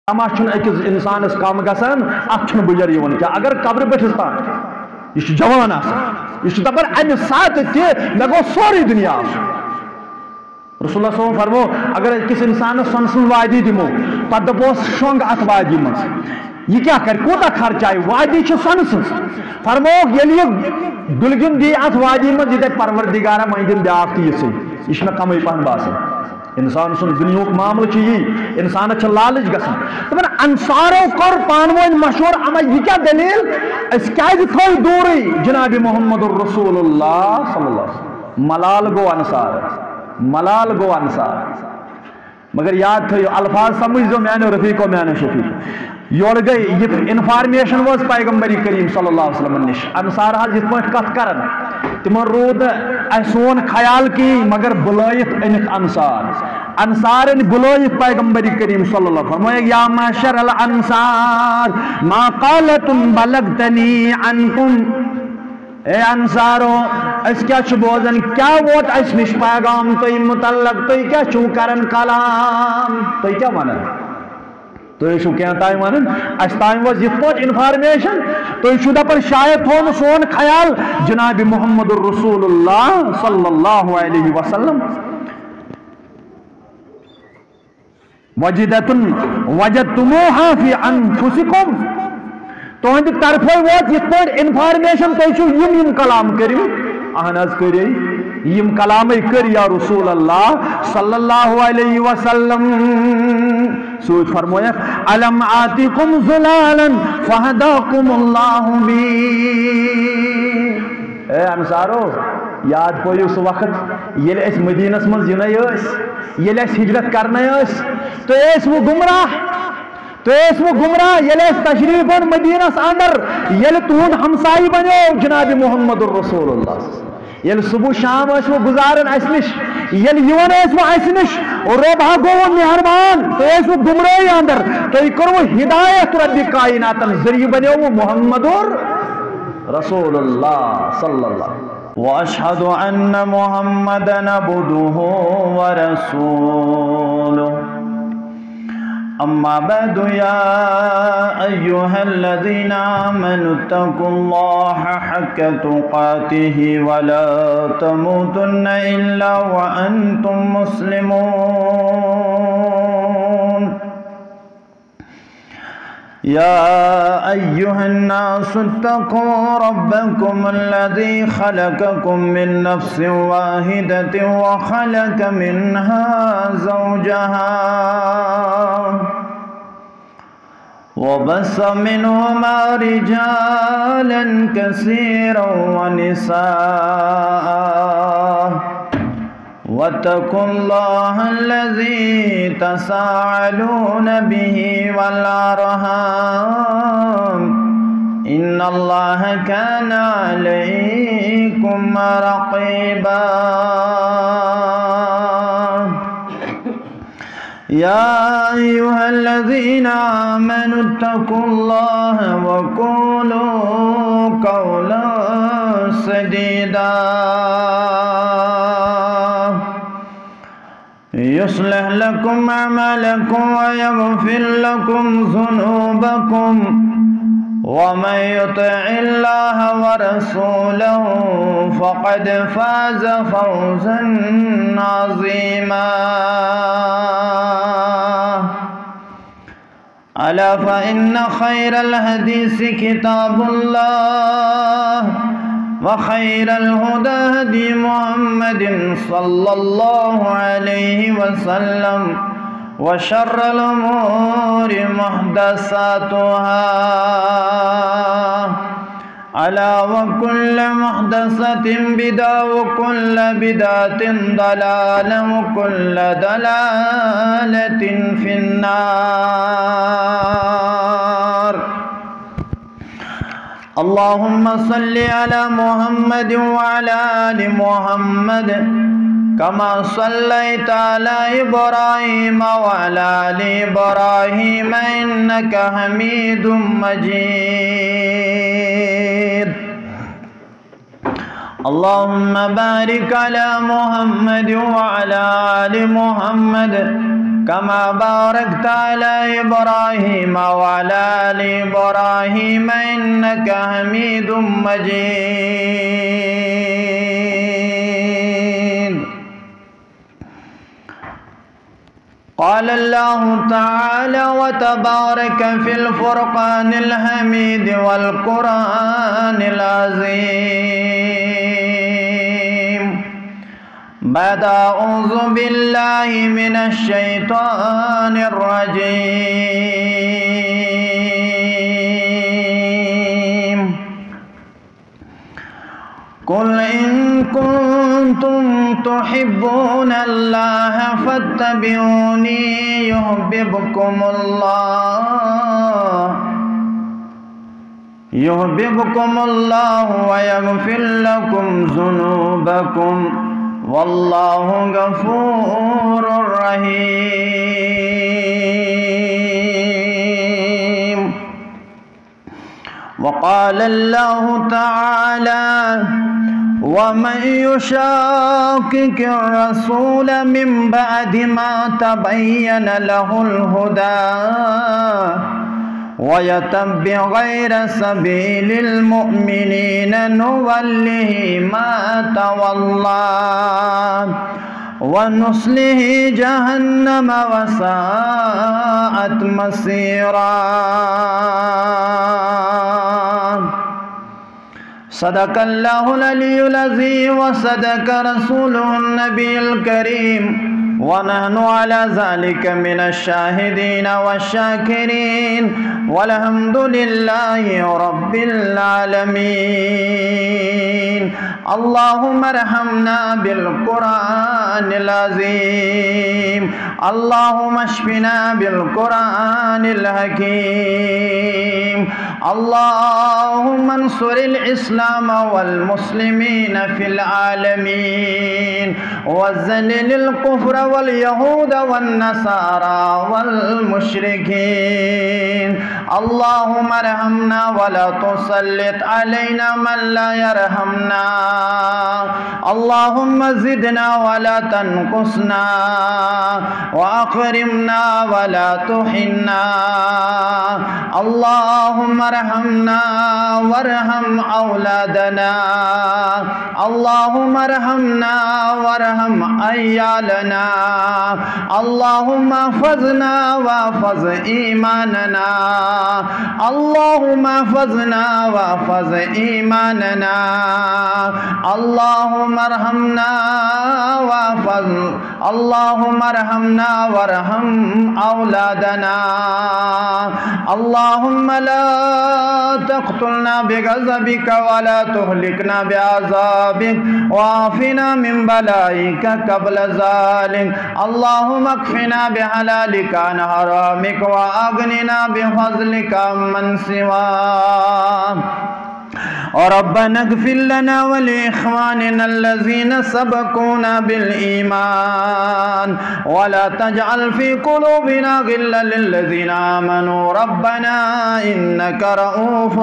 اما چھن اکس انسانس کم گسان ات چھن بجر یون کیا اگر قبر پٹھس تان یہ جوان آسان یہ دپان امہ سات تہ مے گو سوری دنیا رسول اللہ صلی اللہ علیہ وسلم فرمو اگر کس انسان سن سن وادی دمو پتہ دپوس شونگ ات وادی من یہ کیا کر کوتا خرچ آئی وادی چھ سن سن فرمو یلی دلگن دی ات وادی من یہ پروردگارہ مہندن بیاکھ تہ یہ میں کمی پہن باسان انسان سن دنیا معاملہ یہ انسان لالچ گسان دپان انصارو کور پانوین مشہور اما یہ کیا دلیل اس کیازِ تھو دوری جناب محمد الرسول اللہ صلی اللہ علیہ وسلم ملال گو انصار مگر یاد تھو الفاظ سمجھو میانو رفیق و میانو شفیق یور گئی یہ انفارمیشن واز پیغمبری کریم صلی اللہ علیہ وسلم نش انصار حال جت پہ کت کرن تمن رود سون خیال کی مگر بلائت انک انصار بلائت پیغمبری کریم صلی اللہ علیہ وسلم یا معشر الانصار ما قالت بلغتنی عنکم اے انصارو اس کیا چھ بوزن کیا ووت اس نش پیغام تو متعلق تو کیا چھو کرن کلام تو کیا ونن تو یہ کیا تائم ونن اس تائم واز یہ پوچھ انفارمیشن تو یہ دپن شاید تھون سون خیال جناب محمد الرسول اللہ صلی اللہ علیہ وسلم وجدتموها فی انفسکم تو ہند طرف ووت یہ پوچھ انفارمیشن تو یم کلام کرو اہنز کرے یم کلام کر یا رسول اللہ صلی اللہ علیہ وسلم سوچ فرمویا علم آتیکم ظلالا فہداکم اللہ بی اے انصارو یاد پویو سو وقت یل اس مدینس من زنائی اس یل اس ہجرت کرنے اس تو اس وہ گمراہ یل اس تشریف مدینس اندر یل تون ہمسائی بنو جناب محمد الرسول اللہ یل صبح شام اس وہ گزارن اس نش یل یون اس وہ اس نش اور رب گو مہربان تو اس وہ گمراہی اندر تو یہ کرو ہدایت رب کائنات ذریعہ بنو محمد رسول اللہ صلی اللہ علیہ وسلم واشهد ان محمدا عبده ورسوله اما بعد يا ايها الذين امنوا اتقوا الله حق تقاته ولا تموتن الا وانتم مسلمون يا أيها الناس اتقوا ربكم الذي خلقكم من نفس واحدة وخلق منها زوجها وبث منهما رجالا كثيرا ونساء واتقوا الله الذي تساءلون به والأرحام إن الله كان عليكم رقيبا يا أيها الذين آمنوا اتقوا الله وقولوا قولا سديدا يصلح لكم أعمالكم ويغفر لكم ذنوبكم ومن يطع الله ورسوله فقد فاز فوزا عظيما ألا فإن خير الحديث كتاب الله وخير الهدى هدي محمد صلى الله عليه وسلم وشر الأمور محدثاتها ألا وكل محدثة بدعة وكل بدعة ضلالة وكل ضلالة في النار اللهم صل على محمد وعلى آل محمد كما صليت على إبراهيم وعلى آل إبراهيم إنك حميد مجيد اللهم بارك على محمد وعلى آل محمد كما باركت على إبراهيم وعلى آل إبراهيم إنك حميد مجيد. قال الله تعالى وتبارك في الفرقان الحميد والقرآن العظيم بعد أعوذ بالله من الشيطان الرجيم. قل إن كنتم تحبون الله فاتبعوني يحببكم الله ويغفر لكم ذنوبكم والله غفور رحيم. وقال الله تعالى ومن يشاقق الرسول من بعد ما تبين له الهدى ويتبع غير سبيل المؤمنين نوله ما تولى ونصله جهنم وساءت مصيرا. صدق الله العلي العظيم وصدق رسوله النبي الكريم ونحن على ذلك من الشاهدين والشاكرين والحمد لله رب العالمين. اللهم ارحمنا بالقرآن العظيم اللهم اشفنا بالقرآن الحكيم. اللهم انصر الإسلام والمسلمين في العالمين وذلل الكفر واليهود والنصارى والمشركين. اللهم ارحمنا ولا تسلط علينا من لا يرحمنا. اللهم زدنا ولا تنقصنا وأكرمنا ولا تهنا. اللهم ارحمنا وارحم أولادنا. اللهم ارحمنا وارحم عيالنا. اللهم احفظنا واحفظ إيماننا. اللهم احفظنا واحفظ إيماننا. اللهم ارحمنا واحفظ. اللهم ارحمنا وارحم أولادنا. اللهم لا تقتلنا بغضبك ولا تهلكنا بعذابك وعافنا من بلائك قبل ذلك. اللهم اكفنا بحلالك عن حرامك وأغننا بفضلك عمن سواك. ربنا اغفر لنا ولإخواننا الذين سبقونا بالإيمان ولا تجعل في قلوبنا غلا للذين آمنوا ربنا إنك رؤوف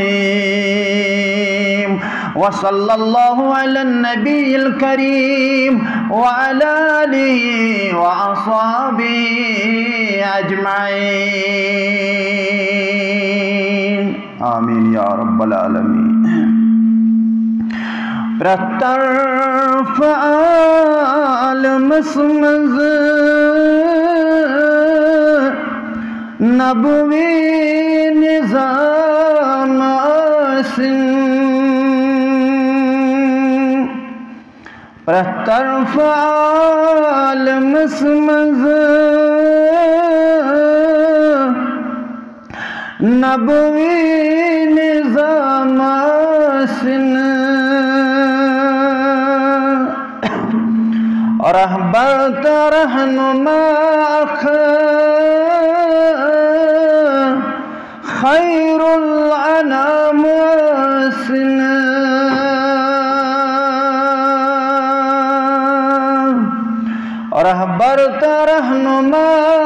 رحيم. وصلى الله على النبي الكريم وعلى آله وأصحابه أجمعين. آمين يا رب العالمين. प्रतर्फ आलम समझ नबवी निज़ाम आसिन प्रतर्फ आलम समझ नबवी निज़ाम आसिन रहबर रहनुमा खैरुल अनाम सिन रहबर रहनुमा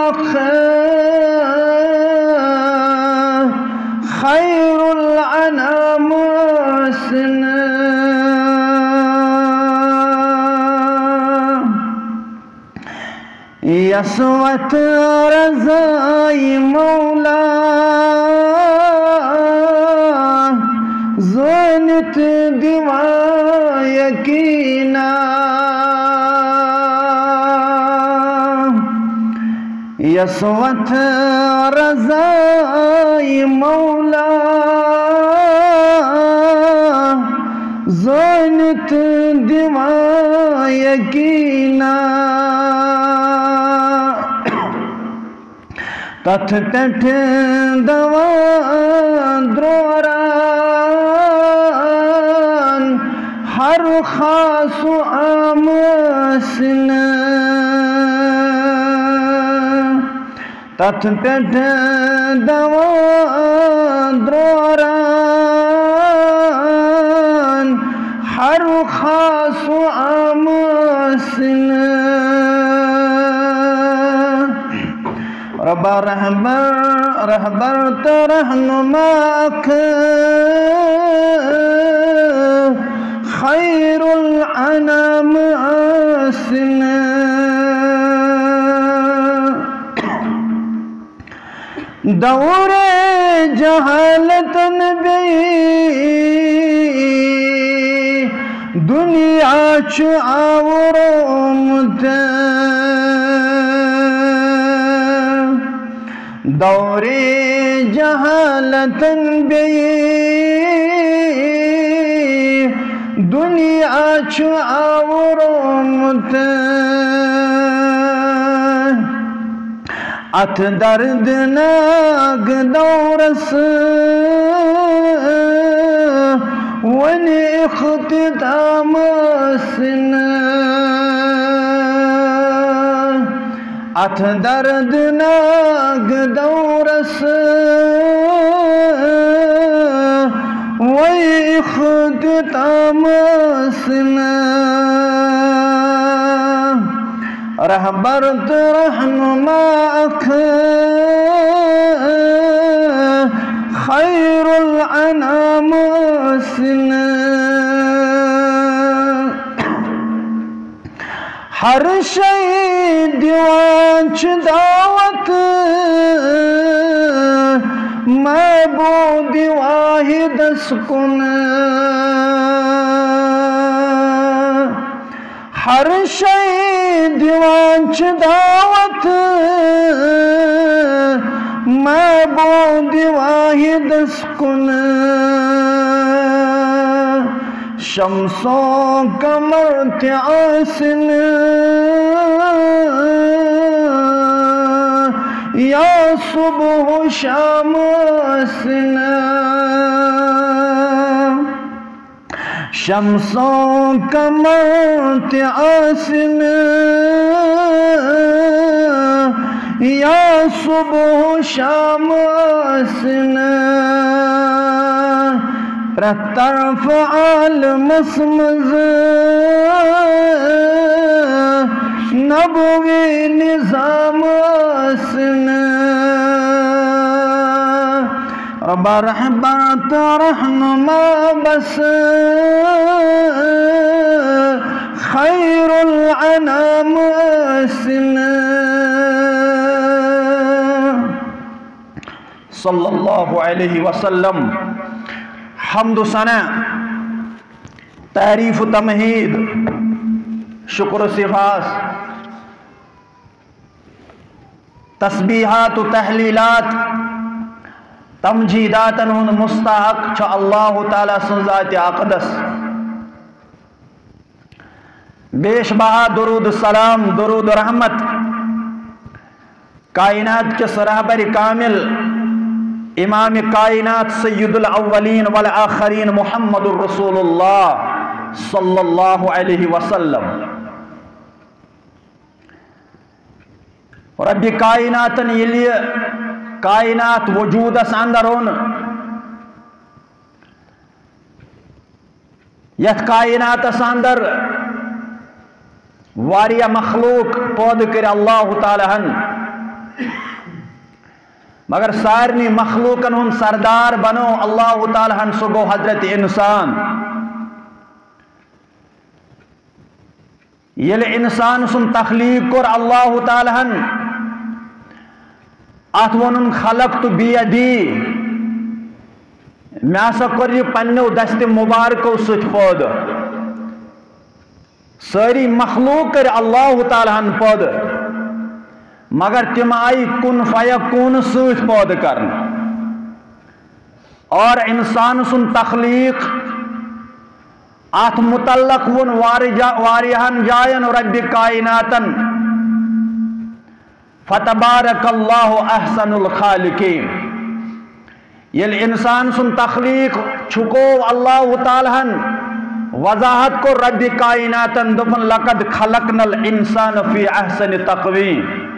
खैरुल अनाम सिन یسوت رضائی مولا زونت دیوا یقینا یسوت رضائی مولا زونت دیوا یقینا تتھ پٹھ دوان دروران ہر خاص عام سن تتھ پٹھ دوان دروران ہر خاص عام سن رب رہبر تو رہنماک خیر الانام آسن دور جہالت نبی دنیا چ آورمت دور جہالت بی دنیا چ آورمت ات دردناک دورس ون اختتام سن ات دردناک دورس ون اختتام سن رہبر رہنماک خیر الانام سن ہر شئی دیوانچ دعوت معبود واحد سکن ہر شئی دیوانچ دعوت معبود واحد سکن شمسوں قمر تیاسن یا صبح و شام سن شمسوں قمر تیاسن یا صبح و شام سن طرف عالم مسمز نبوی نظام سن رب رحبت رہنما بس خیر الانام سن صلی اللہ علیہ وسلم حمد و ثنا تعریف و تمہید شکر و صفات تسبیحات و تحلیلات تمجیدات ہن مستحق چھ اللہ تعالیٰ سن ذات اقدس بیش بہا درود السلام درود رحمت کائنات کے رہبر کامل امام کائنات سید الاولین والآخرین محمد الرسول اللہ صلی اللہ علیہ وسلم رب کائنات یلی کائنات وجود اس اندر ہون یت کائنات اس اندر واریا مخلوق پود کر اللہ تعالی ہن مگر سارنی مخلوقن ہن سردار بنو اللہ تعالی ہن سو گو حضرت انسان یل انسان سن تخلیق کر اللہ تعالیٰ ات ون خلقت بیدی میں ہسا کر یہ پنو دست مبارکو ست پود ساری مخلوق کر اللہ تعالیٰ پود مگر تم آئی کن فیکون ست پود کرن اور انسان سن تخلیق ات متعلق ون واریہن جائن رب کائناتن فتبارک اللہ احسن الخالقین یل انسان سن تخلیق چھکو اللہ تعالیٰ وضاحت کو رب کائناتن دفن لقد خلقنا الانسان فی احسن تقویم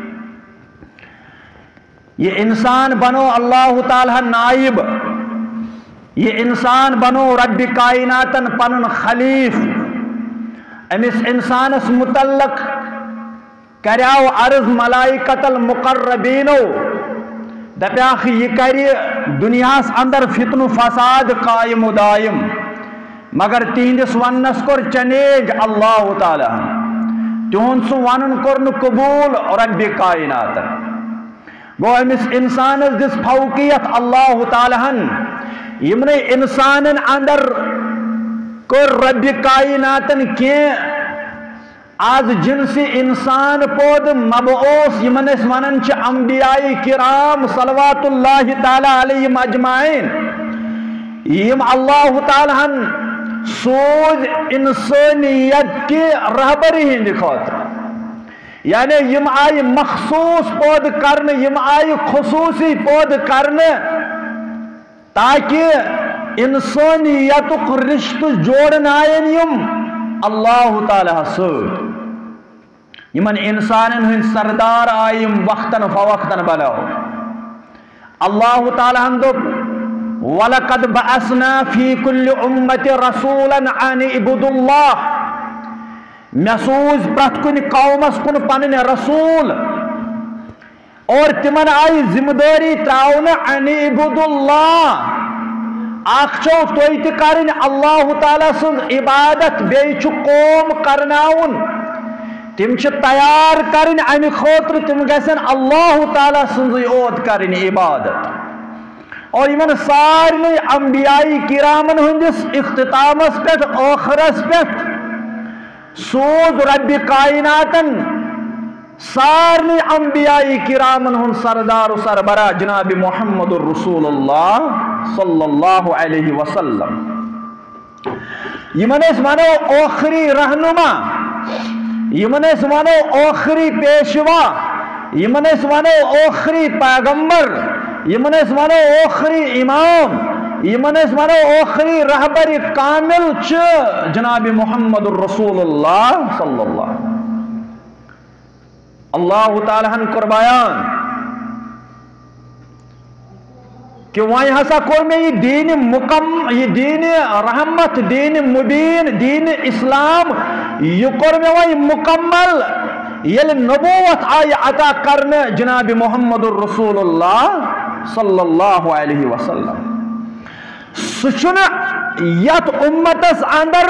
یہ انسان بنو اللہ تعالیٰ نائب یہ انسان بنو رب کائناتن پنن خلیف امس انسانس متعلق کریاو عرض ملائکت المقربینو دپیاخ یہ کری دنیاس اندر فتن و فساد قائم و دائم مگر تہندس ونس کر چنیج اللہ تعالیٰ تہند سو ونن کرن قبول رب کائناتن گو امس انسانس دس فوقیت اللہ تعالیٰ یمن انسان اندر کر رب کائناتن کی آز جنس انسان پود مبعوث یمن اس ونن چھ انبیاء کرام صلوات اللہ تعالی علیہم اجمعین یم اللہ تعالیٰ سوز انسانیت کی رہبری ہند خاطر یعنی یم آئی مخصوص پود کرن یم آئی خصوصی پود کرن تاکہ انسانیت کو رشت جوڑن آئین یم اللہ تعالیٰ سود یمن انسانن ہن سردار آئیم وقتاً فوقتاً بلاو اللہ تعالیٰ دب وَلَقَدْ بَعَثْنَا فِي كُلِّ أُمَّةٍ رَسُولًا عَنِ عِبُدُ اللَّهِ محسوس پرت کن قومس کن پنن رسول اور تمن آئی ذمہ داری تراؤن عن عبد اللہ آخچو توی تکارن اللہ تعالیٰ سن عبادت بیچو قوم کرناؤن تم چھ تیار کرن امی خاطر تم گسن اللہ تعالیٰ سن اوت کرن عبادت اور یمن سارے انبیاء کرامن ہندس اختتامس پہ آخرس پہ سوز رب کائناتن سارے انبیاء کرامن ہن سردار و سربراہ جناب محمد الرسول اللہ صلی اللہ علیہ وسلم یمن اس مانو آخری رہنما یمن اس مانو آخری پیشوا یمن اس مانو آخری پیغمبر یمن اس مانو آخری امام یمن اس مانو آخری رہبر کامل چھ جناب محمد الرسول اللہ صلی اللہ علیہ وسلم اللہ تعالیٰ قربان کہ وہاں ہسا کور میں یہ دین یہ دین رحمت دین مبین دین اسلام یہ کور میں وہاں مکمل یل نبوت آئی عطا کرنے جناب محمد الرسول اللہ صلی اللہ علیہ وسلم سچن یت امتس اندر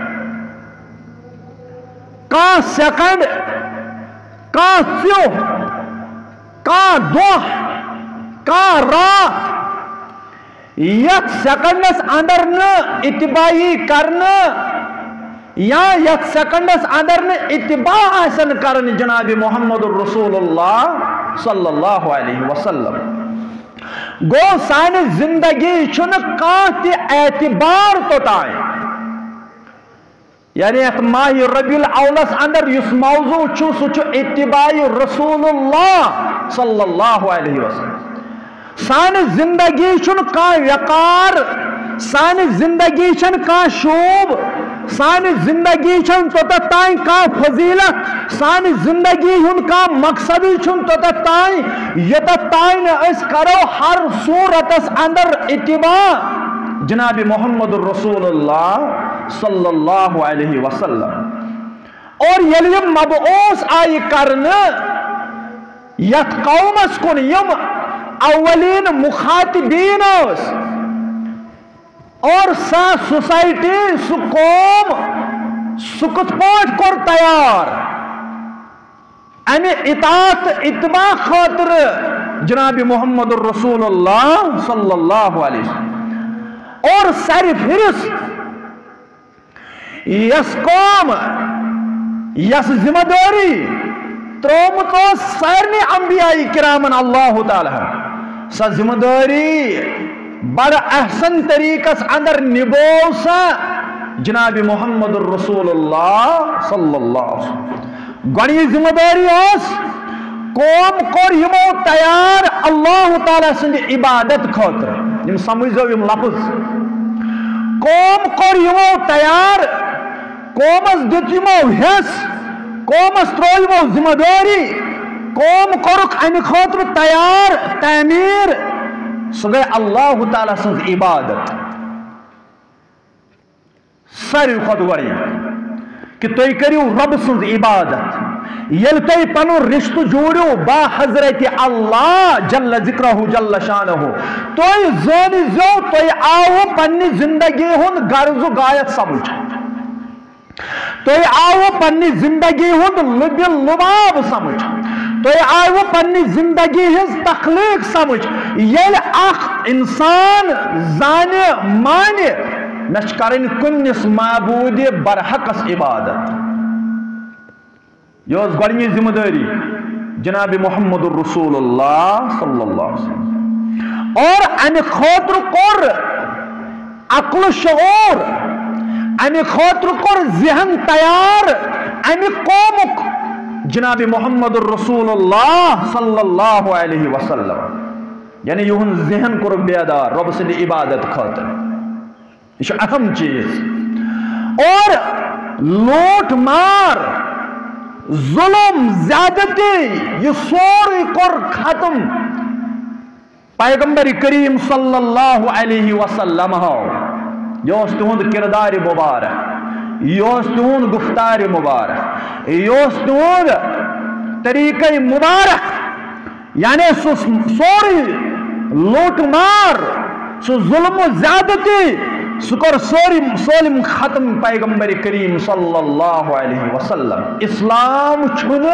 کا سیکنڈ کا سیو کا دوہ کا رات یت سیکنڈس اندر نہ اتباعی کرنا یا یت سیکنڈس اندر نہ اتباع آسن کرن جناب محمد الرسول اللہ صلی اللہ علیہ وسلم گو سانی زندگی چھن کانتی اعتبار توتائیں یعنی ایک ماہ ربیع الاولس اندر یس موضوع چھو سچو اتباع رسول اللہ صلی اللہ علیہ وسلم سانی زندگی چھن کان وقار سانی زندگی چھن کان شوب سانی زندگی چھن توتائیں کان فضیلت سانی زندگی ہن کان مقصدی چھن توتائیں یتتائیں اس کرو ہر صورتس اندر اتباع جناب محمد الرسول اللہ صلی اللہ علیہ وسلم اور یم مبعوث آئی کرنے یت قومس کن یم اولین مخاطبین اور سا سوسائٹی سو قوم سکت پوٹ کور تیار امی اطاعت اتباع خاطر جناب محمد الرسول اللہ صلی اللہ علیہ وسلم اور سر فہرست یس قوم یس ذمہ داری ترومت سارے انبیاء کرامن اللہ تعالی سا ذمہ داری بڑا احسن طریقہ اندر نبو سا جناب محمد الرسول اللہ صلی اللہ علیہ وسلم گوڑی ذمہ داری اس قوم کور یمو تیار اللہ تعالی سند عبادت خاطر یم سمجھو یم لفظ قوم کور یمو تیار قومس دت یمو حص قومس ترو یمو ذمہ داری قوم کورک امہ خاطر تیار تعمیر سہ گئی اللہ تعالی سند عبادت ساروی کھت گوڑی کہ تُہۍ کٔرِو رب سٕنٛز عبادت ییٚلہِ تُہۍ پنُن رشتہٕ جوڑِو با حضرت اللہ جل ذکرہُ جل شانہُ تُہۍ زٲنِزیو تُہۍ آوٕ پننہِ زندگی ہُنٛد غرض و غایت سمجھ تُہۍ آوٕ پننہِ زندگی ہُنٛد لُبہِ لُباب سمجھ تُہۍ آوٕ پننہِ زندگی ہٕنٛز تخلیق سمجھ ییٚلہِ اکھ انسان زانہِ مانہِ مےٚ چھِ کَرٕنۍ کُنِس معبوٗدِ برحقس عبادت یہ ٲس گۄڈنِچ ذمہ دٲری جناب محمد الرسول اللہ صلی اللہ علیہ وسلم اور امہِ خٲطرٕ کوٚر عقل شعور امہِ خٲطرٕ کوٚر ذہن تیار امہِ قومُک جناب محمد الرسول اللہ صلی اللہ علیہ وسلم یعنی یہُنٛد ذہن کوٚرُکھ بیدار رۄبہٕ سٕنٛدِ عبادت خٲطرٕ یہ اہم چیز اور لوٹ مار ظلم زیادتی یہ سوری کور ختم پیغمبر کریم صلی اللہ علیہ وسلم یہ تہد کردار مبارک یہ تہد گفتار مبارک یہ تہد طریقہ مبارک یعنی سوری لوٹ مار سو ظلم و زیادتی سکر سولم ختم پیغمبر کریم صلی اللہ علیہ وسلم اسلام چھن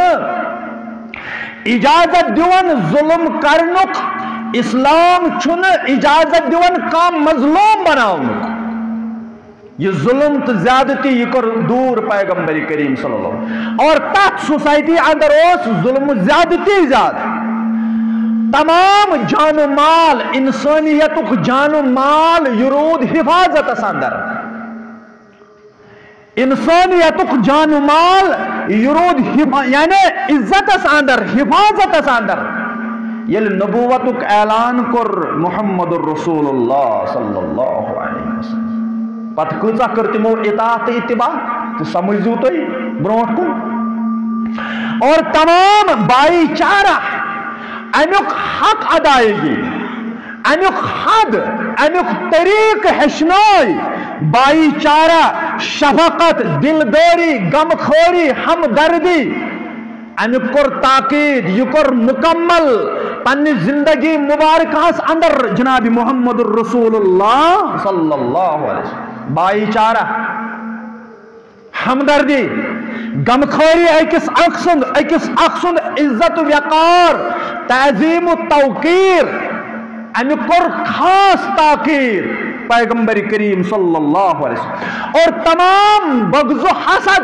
اجازت دیون ظلم کرنک اسلام چھن اجازت دیون کام مظلوم بناونک یہ ظلم تو زیادتی یہ کر دور پیغمبر کریم صلی اللہ علیہ وسلم اور تحت سوسائٹی اندر اس ظلم و زیادتی زیادہ تمام جان و مال انسانیت جان و مال یرود حفاظت اندر انسانیت جان و مال یرود یعنی عزت اندر حفاظت اندر یل نبوت اعلان کر محمد الرسول اللہ صلی اللہ علیہ وسلم پتہ کۭژاہ کر تمو اطاعت اتباع تو سمجھو تُہۍ برونٛٹھ کُن اور تمام بائی چارہ امیک حق ادائیگی امیک حد امیک طریق ہشنائی بائی چارہ شفقت دلداری غمخوری ہمدردی امیک کر تاکید یہ کر مکمل پنی زندگی مبارکہ اندر جناب محمد الرسول اللہ صلی اللہ علیہ وسلم بائی چارہ ہمدردی غمخوری اکس اخسند عزت و وقار تعظیم و توقیر امی کر خاص تاکیر پیغمبر کریم صلی اللہ علیہ وسلم اور تمام بغض و حسد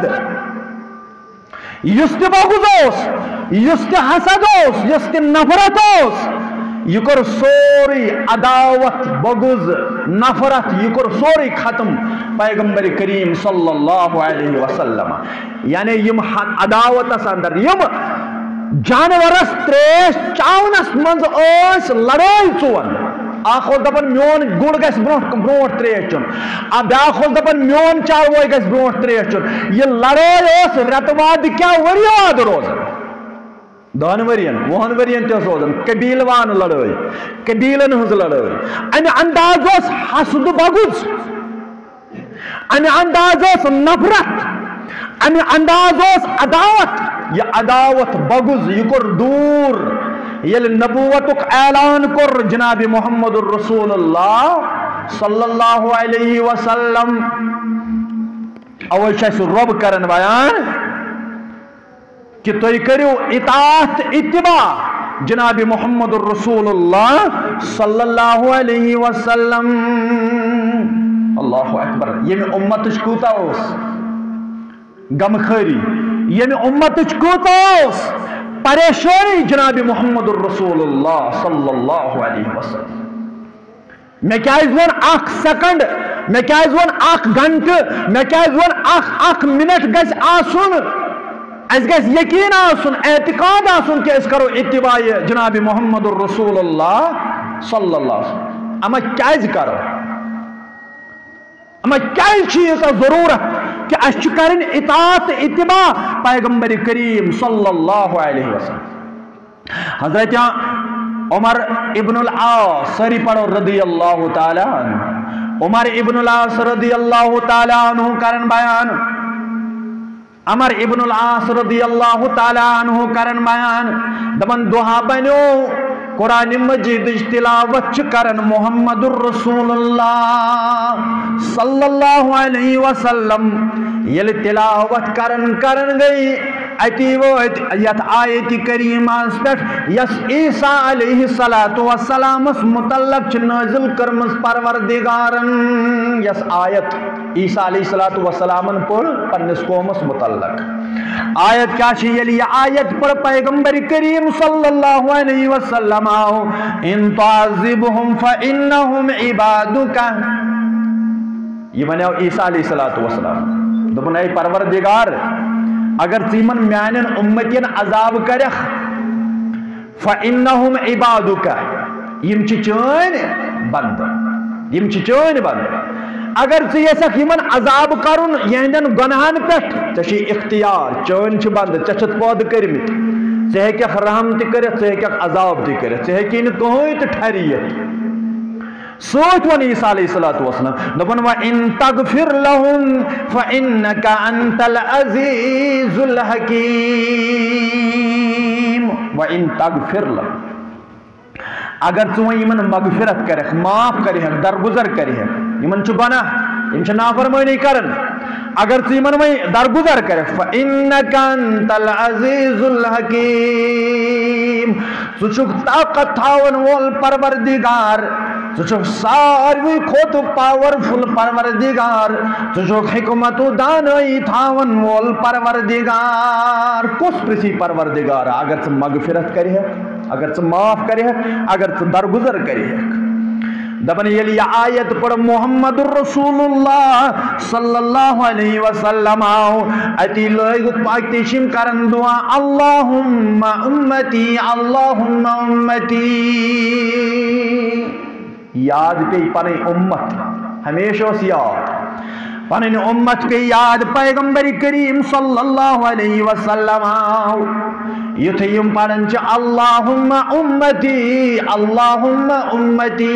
یست بغض یست حسد یست نفرت یہ کر سوری عداوت بغض نفرت یہ کر سوری ختم پیغمبر کریم صلی اللہ علیہ وسلم یعنی یم عداوت اندر یم جانورس تریش چاونس منز اس لڑائی چون اخ دپن میون گڑ گس برونٹ تریش چون بیاکھ دپن میون چاروے گس برونٹ تریش چون یہ لڑائی اس رتواد کیا وریاد روزن دون ورین وہن ورین تیس روزن قبیلوان لڑائی قبیلن ہز لڑائی ان انداز اس حسد بغض ان انداز اس نفرت ان انداز اس عداوت یہ عداوت بغض یہ کر دور یہ نبوتک اعلان کر جناب محمد الرسول اللہ صلی اللہ علیہ وسلم اوے رب کرن بیان کہ تُہۍ کٔرِو اطاعت اتباع جناب محمد الرسول اللہ صلی اللہ علیہ وسلم. اللہ اکبر. ییٚمہِ اُمتٕچ کوٗتاہ اوس غمخٲری, ییٚمہِ اُمتٕچ کوٗتاہ اوس پریشانی جناب محمد الرسول اللہ صلی اللہ علیہ وسلم. میں کیٛازِ ووٚن اکھ سیکنڈ, میں کیٛازِ ووٚن اکھ گھنٹہٕ, میں کیٛازِ ووٚن اکھ منٹ گژھِ آسُن, اس گژھِ یقین آسُن, اعتقاد آسُن کہ أسۍ کرو اتباع جناب محمد الرسول اللہ صلی اللہ علیہ وسلم. اما کیٛازِ کرو, اما کیٛازِ چھِ ییٖژاہ ضروٗرت کہ اَسہِ چھِ کَرٕنۍ اطاعت اتباع پیغمبر کریم صلی اللہ علیہ وسلم. حضرت عمر ابن العاص, ساری پڑھو رضی اللہ تعالیٰ عنہ, عمر ابن العاص رضی اللہ تعالیٰ عنہ کرن بیان, عمر ابن العاص رضی اللہ تعالیٰ عنہ کرن بیان, دپن دعا بنیو قرآن مجید تلاوت کرن محمد الرسول اللہ صلی اللہ علیہ وسلم. یل تلاوت کرن گئی اتی وات یت آیت کریمہ پہ یس عیسیٰ علیہ السلام متعلق نازل کرمز پروردگارن, یس آیت عیسیٰ علیہ السلام پڑھ پنس قومس متعلق. آیت کیا چھ, یل یہ آیت پڑھ پیغمبر کریم صلی اللہ علیہ وسلم آو, ان تعذبهم فإنهم عبادک. یہ ونیو عیسیٰ علیہ السلام, دپن اے پروردگار اگر تیمن میانن امتین عذاب کرخ فإنهم عبادک, یم چھ چٲنۍ بند, یم چھ چٲنۍ بند. اگر ژٕ یژھکھ یمن عذاب کرن یہندین گناہن پٮ۪ٹھ, ژےٚ چھی اختیار, چٲنۍ چھ بند, ژےٚ چھتھ پٲدٕ کٔرمٕتۍ, ژٕ ہیٚککھ رحم تہِ کٔرِتھ, ژٕ ہیٚککھ عذاب تہِ کٔرِتھ, ژےٚ ہیٚکی نہٕ کٕہٕنۍ تہِ ٹھہرِتھ. سوچ ون عیسیٰ علیہ السلام, دپن وَإِن تَغْفِرْ لَهُمْ فَإِنَّكَ أَنْتَ الْعَزِيزُ الْحَكِيمُ. وَإِن تَغْفِرْ لَهُمْ, اگر ژٕ وۄنۍ یمن مغفرت کرکھ, معاف کرہکھ, درگزر کرہکھ, یمن چھ گناہ, یم چھ نافرمانی کرن, اگر ژٕ یمن وۄنۍ درگزر کرکھ فَإِنَّكَ أَنْتَ الْعَزِيزُ الْحَكِيمُ, ژٕ چھُکھ طاقت تھاون وول پروردگار, ژٕ چھُکھ ساروی کھۄتہٕ پاورفل پروردگار, ژٕ چھُکھ حکمت و دانائی تھاون وول پروردگار. کُس پرژھی پروردگار اگر ژٕ مغفرت کرہکھ, اگر ژٕ معاف کرہکھ, اگر ژٕ درگزر کرہکھ. دپن یل یہ آیت پڑھ محمد الرسول اللہ صلی اللہ علیہ وسلم آو, اتی لوگ پاکتشم کرن دعا اللہم امتی اللہم امتی. یاد پہ پنی امت, ہمیشہ اس یاد پنی امت پہ یاد. پیغمبر کریم صلی اللہ علیہ وسلم آو یتھ یم پڑھن چھ اللہم امتی اللہم امتی.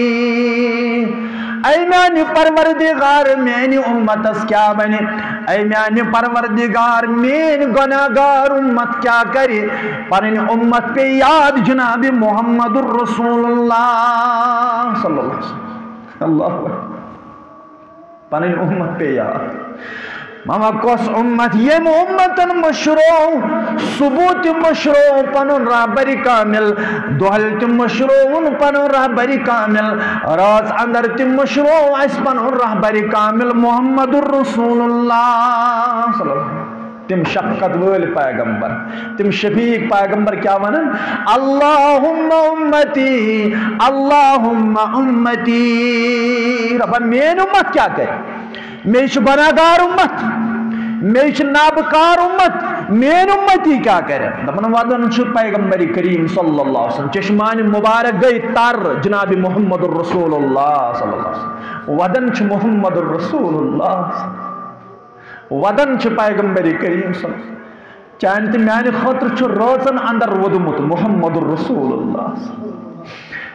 اے میانی پروردگار میانی امتس کیا بنے, اے میانی پروردگار مین گناہگار امت کیا کرے. پنن امت پہ یاد جناب محمد الرسول اللہ صلی اللہ علیہ وسلم. اللہ پنن امت پہ یاد. ماما کس امت, یم امتن مشروع ثبوت مشروع پنن رہبری کامل, دہل تم مشروع پنن رہبری کامل, راز اندر تم مشروع اس پنن رہبری کامل محمد الرسول اللہ صلی اللہ علیہ وسلم. تم شفقت وول پیغمبر, تم شفیق پیغمبر کیا ونن اللہم امتی اللہم امتی. رب مین امت کیا کرے, میش بناگار امت, میش نابکار امت, مین امتی کیا کرے. دپن ودن چھ پیغمبر کریم صلی اللہ علیہ وسلم, چشمان مبارک گئی تر جناب محمد الرسول اللہ صلی اللہ علیہ وسلم, ودن چھ محمد الرسول اللہ, ودن چھ پیغمبر کریم صلی اللہ علیہ وسلم. چانت میان خطر چھ روزن اندر ودمت محمد الرسول اللہ,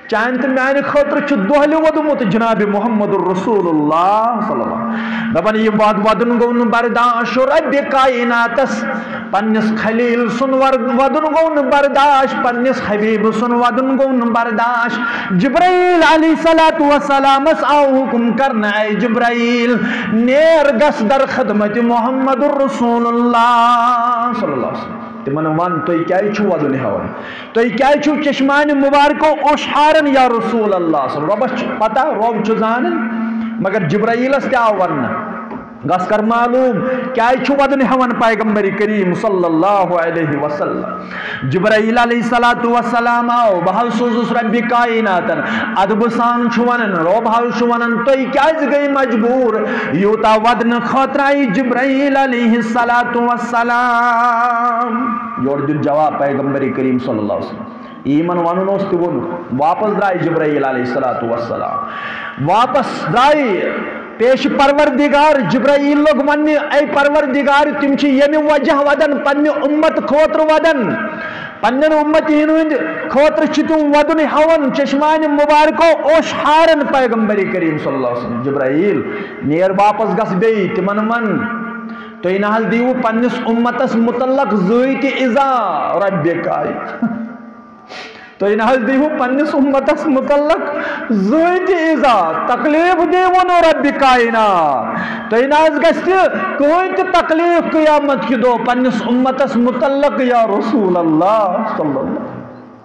چاہن تو میانہ خاطر دہلہ ودمت جناب محمد رسول اللہ صلی اللہ علیہ وسلم دپان یہ ودن گو برداشت رب کائناتس پنس خلیل سن ودن گو برداشت پنس حبیب سن ودن گو برداشت جبرائیل علیہ الصلوۃ والسلام آو حکم کرنا اے جبرائیل نیر گس در خدمت محمد رسول اللہ صلی اللہ علیہ وسلم تمن ون تھی کیا ودن ہون تھی کیا چشمان مبارکو اوشارن یا رسول اللہ صلی اللہ علیہ وسلم ربس پتہ رب زان مگر جبرائیلس تہ آو ون گس کر معلوم کیا ودن ہون پیغمبر کریم صلی اللہ علیہ وسلم جبرائیل علیہ الصلوۃ والسلام آو بہل سوزس رب کائنات ادب سان ونن رب حل ونن تھی کیا گئی مجبور یوتا ودن خاطر آئی جبرائیل علیہ الصلوۃ والسلام یور دل جواب پیغمبر کریم صلی اللہ علیہ وسلم ایمن ونن اس تہ ون واپس درائے جبرائیل علیہ الصلوۃ والسلام واپس درائے پیش پروردگار جبرائیل لوگ ونہ اے پروردگار تم یمہ وجہ ودن پنہ امت خاطر ودن پنن امت ہند خاطر تم ودن ہون چشمان مبارکو اوشارن پیغمبر کریم صلی اللہ علیہ وسلم جبرائیل نیر واپس گس بی تمن من تھی نہ دیو پنس امتس متعلق زیت اذا ربکائی تھی نہ دیو پنس امتس متعلق زیت اذا تکلیف دیون رب کائنات تھی نہ گھہ کہیں تہ تکلیف قیامت کی دو پنس امتس متعلق یا رسول اللہ صلی اللہ علیہ وسلم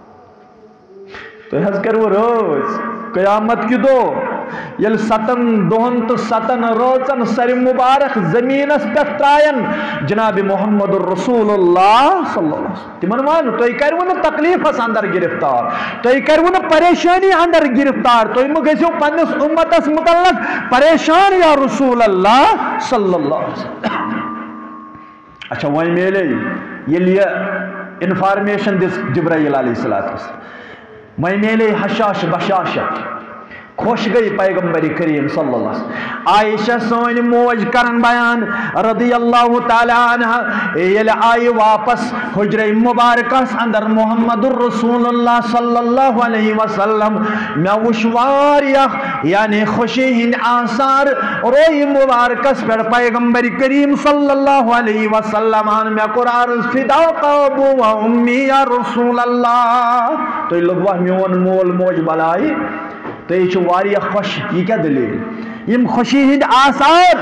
تھی کرو روز قیامت کی دو یل 7 دہن تو 7 روزن سر مبارک زمینس پہ ترائن جناب محمد رسول اللہ صلی اللہ علیہ وسلم تمن ون تھی کرو نا تکلیفس اندر گرفتار تھی کرو نا پریشانی اندر گرفتار تھی مہ گھو پنس امتس متعلق پریشان یا رسول اللہ صلی اللہ علیہ وسلم اچھا وی میلے یل یہ انفارمیشن دس جبرائیل علیہ السلام وی میلے حشاش بشاشت خوش گئی پیغمبر کریم صلی اللہ علیہ وسلم عائشہ سون موج کرن بیان رضی اللہ تعالی عنہ یل آئی واپس حجر مبارکس اندر محمد الرسول اللہ صلی اللہ علیہ وسلم میں وشواریہ یعنی خوشی ہند آثار روئی مبارکس پر پیغمبر کریم صلی اللہ علیہ وسلم میں قرآن فداک ابو و امی یا رسول اللہ تو لگوہ میون مول موج بلائی تو یہ واریہ خوش یہ کیا دلیل یم خوشی ہند آثار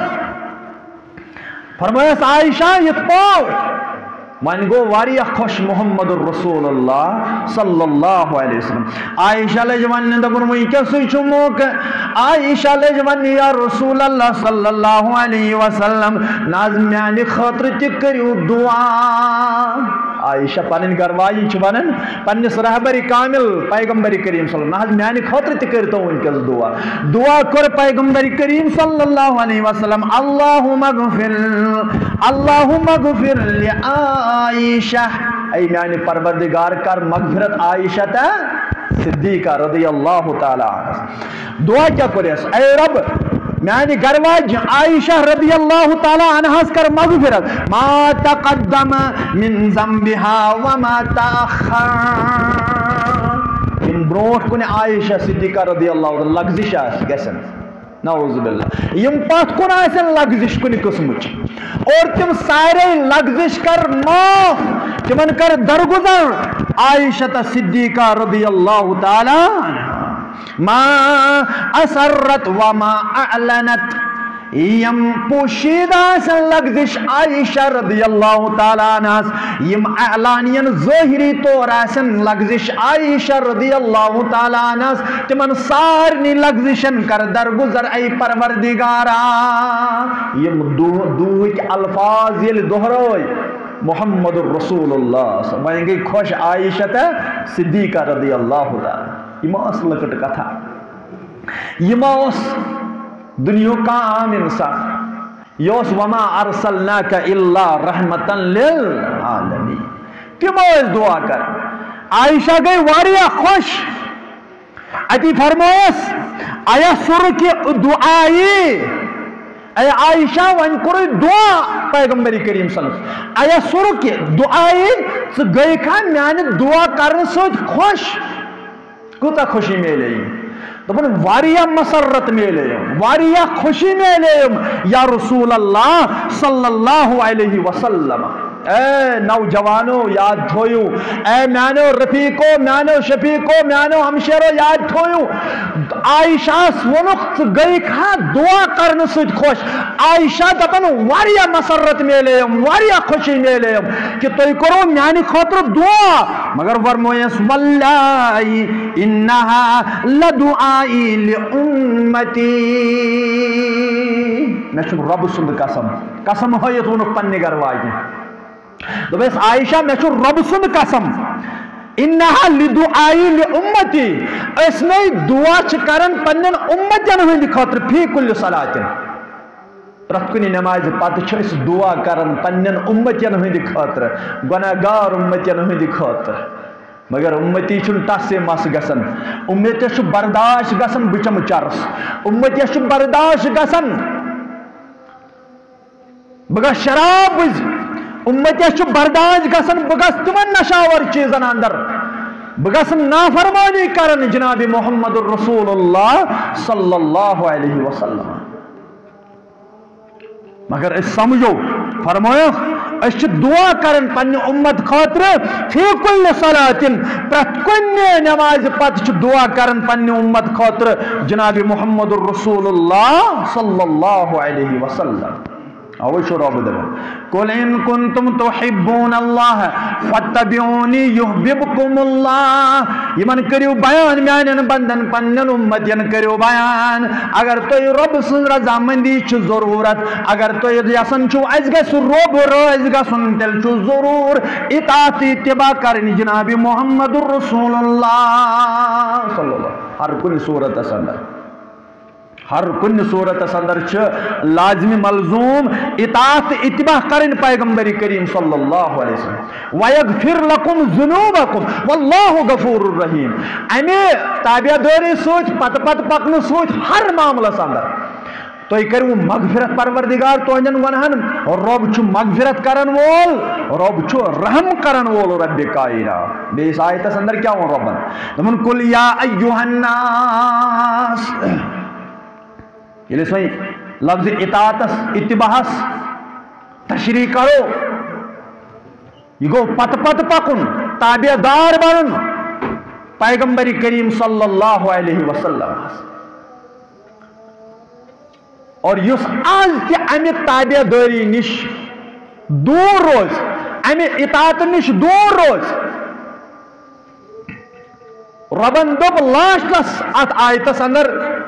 فرمایس عائشہ یہ پوٹ ون گو واریہ خوش محمد الرسول اللہ صلی اللہ علیہ وسلم عائشہ لج ون دبر مئی کیا سوچ موقع عائشہ لج ون یا رسول اللہ صلی اللہ علیہ وسلم ناظم میانی خاطر تہ کریو دعا عائشہ پنن گروائی ونن پنس رہبر کامل پیغمبر کریم صلی اللہ علیہ وسلم میانی خاطر تہ کرتو ونکس دعا کر پیغمبر کریم صلی اللہ علیہ وسلم اللہم اغفر لعائشہ ای میانی پروردگار کر مغفرت عائشہ تا صدیقہ رضی اللہ تعالی عنہ دعا کیا کریس اے رب میانی گرواج عائشہ رضی اللہ تعالی عنہ کر مغفرت ما تقدم من ذنبها وما تاخر ان بروٹ کن عائشہ صدیقہ رضی اللہ عنہ لغزش گسن نعوذ باللہ یم پات کن آسن لغزش کن قسمچ اور تم سارے لغزش کر معاف تمن کر درگزر عائشہ صدیقہ رضی اللہ تعالی عنہ ما اسرت وما اعلنت یم پوشیدہ سن لغزش عائشہ رضی اللہ تعالیٰ عنہ یم اعلانین ظاہری طور سن لغزش عائشہ رضی اللہ تعالیٰ عنہ تمن سارنی لغزشن کر درگزر ای پروردگارا یم دوک الفاظ یل دہرائی محمد الرسول اللہ وہیں گئی خوش عائشہ صدیقہ رضی اللہ تعالیٰ یہ اس لکٹ کتھا یہ اس دنیا کا عام انسان یوس وما ارسلناک الا رحمتا للعالمین تم اس دعا کر عائشہ گئی واریہ خوش اتی فرموس آیا سر کی دعائی اے عائشہ ون کوئی دعا پیغمبر کریم صلی اللہ علیہ وسلم آیا سر کی دعائی گئی کھا میانی دعا کرنے سوچ خوش کوتا خوشی میلے دپن واریہ مسرت میلے واریہ خوشی میلے یا رسول اللہ صلی اللہ علیہ وسلم اے نوجوانو یاد تھویو اے میانو رفیقو میانو شفیقو میانو ہمشیرو یاد تھویو عائشہ سونخت گئی کھا دعا کرن سوچ خوش عائشہ دپن واریہ مسرت میلے واریہ خوشی میلے کہ توی کرو میانی خاطر دعا مگر ورمویس واللہی انہا لدعائی لأمتی میں چھو رب سند قسم ہوئیت ونک پنی گروائی دوبیس عائشہ میں چھو رب سند قسم انہا لدعائی لأمتی اس میں دعا چکرن پنن امتین ہوئی خاطر فی کل صلاتن پرتکنی نماز پات چھس دعا کرن پنن امتین ہوئی خاطر گناہگار امتین ہوئی خاطر مگر امتی چھن تس سے مس گسن امتی چھ برداشت گسن بچم چرس امتی چھ برداشت گسن بگا شراب امتی چھ برداشت گسن بگس تمن نشاور چیزن اندر بگس نافرمانی کرن جناب محمد الرسول اللہ صلی اللہ علیہ وسلم مگر اس سمجھو فرمایا اس دعا کرن پنی امت خاطر فی کل صلاتن پرت کنی نماز پت دعا کرن پنی امت خاطر جناب محمد الرسول اللہ صلی اللہ علیہ وسلم اوش رب دل قل ان کنتم تحبون اللہ فاتبعونی یحببکم اللہ یمن کریو بیان میانن بندن پنن امتین کریو بیان اگر توی رب سن رضامندی چھ ضرورت اگر توی یسن چھو از گس رب از گسن تل چھو ضرور اطاعت اتباع کرنی جناب محمد الرسول اللہ صلی اللہ ہر کن صورت اصندر ہر کن صورت اندر لازمی ملزوم اطاعت اتباع کرن پیغمبر کریم صلی اللہ علیہ وسلم وَيَغْفِرْ لَكُمْ ذُنُوبَكُمْ وَاللَّهُ غَفُورٌ رَحِيمٌ امی تابعہ داری سوچ پت پکن سوچ ہر معاملہ اندر تو یہ کرو مغفرت پروردگار تو انجن ونہن رب چھو مغفرت کرن وول رب چھو رحم کرن وول رب کائرہ بے اس آیت اندر کیا ہوں ربن دمن کل یا ایوہ الناس یہ لئے سوئی لفظ اطاعت اتباعس تشریح کرو یہ گو پت پکن تابع دار بنن پیغمبر کریم صلی اللہ علیہ وسلم اور یس آج تی امی تابع داری نش دور روز امی اطاعت نش دور روز ربن دب لاشتس ات آیتس اندر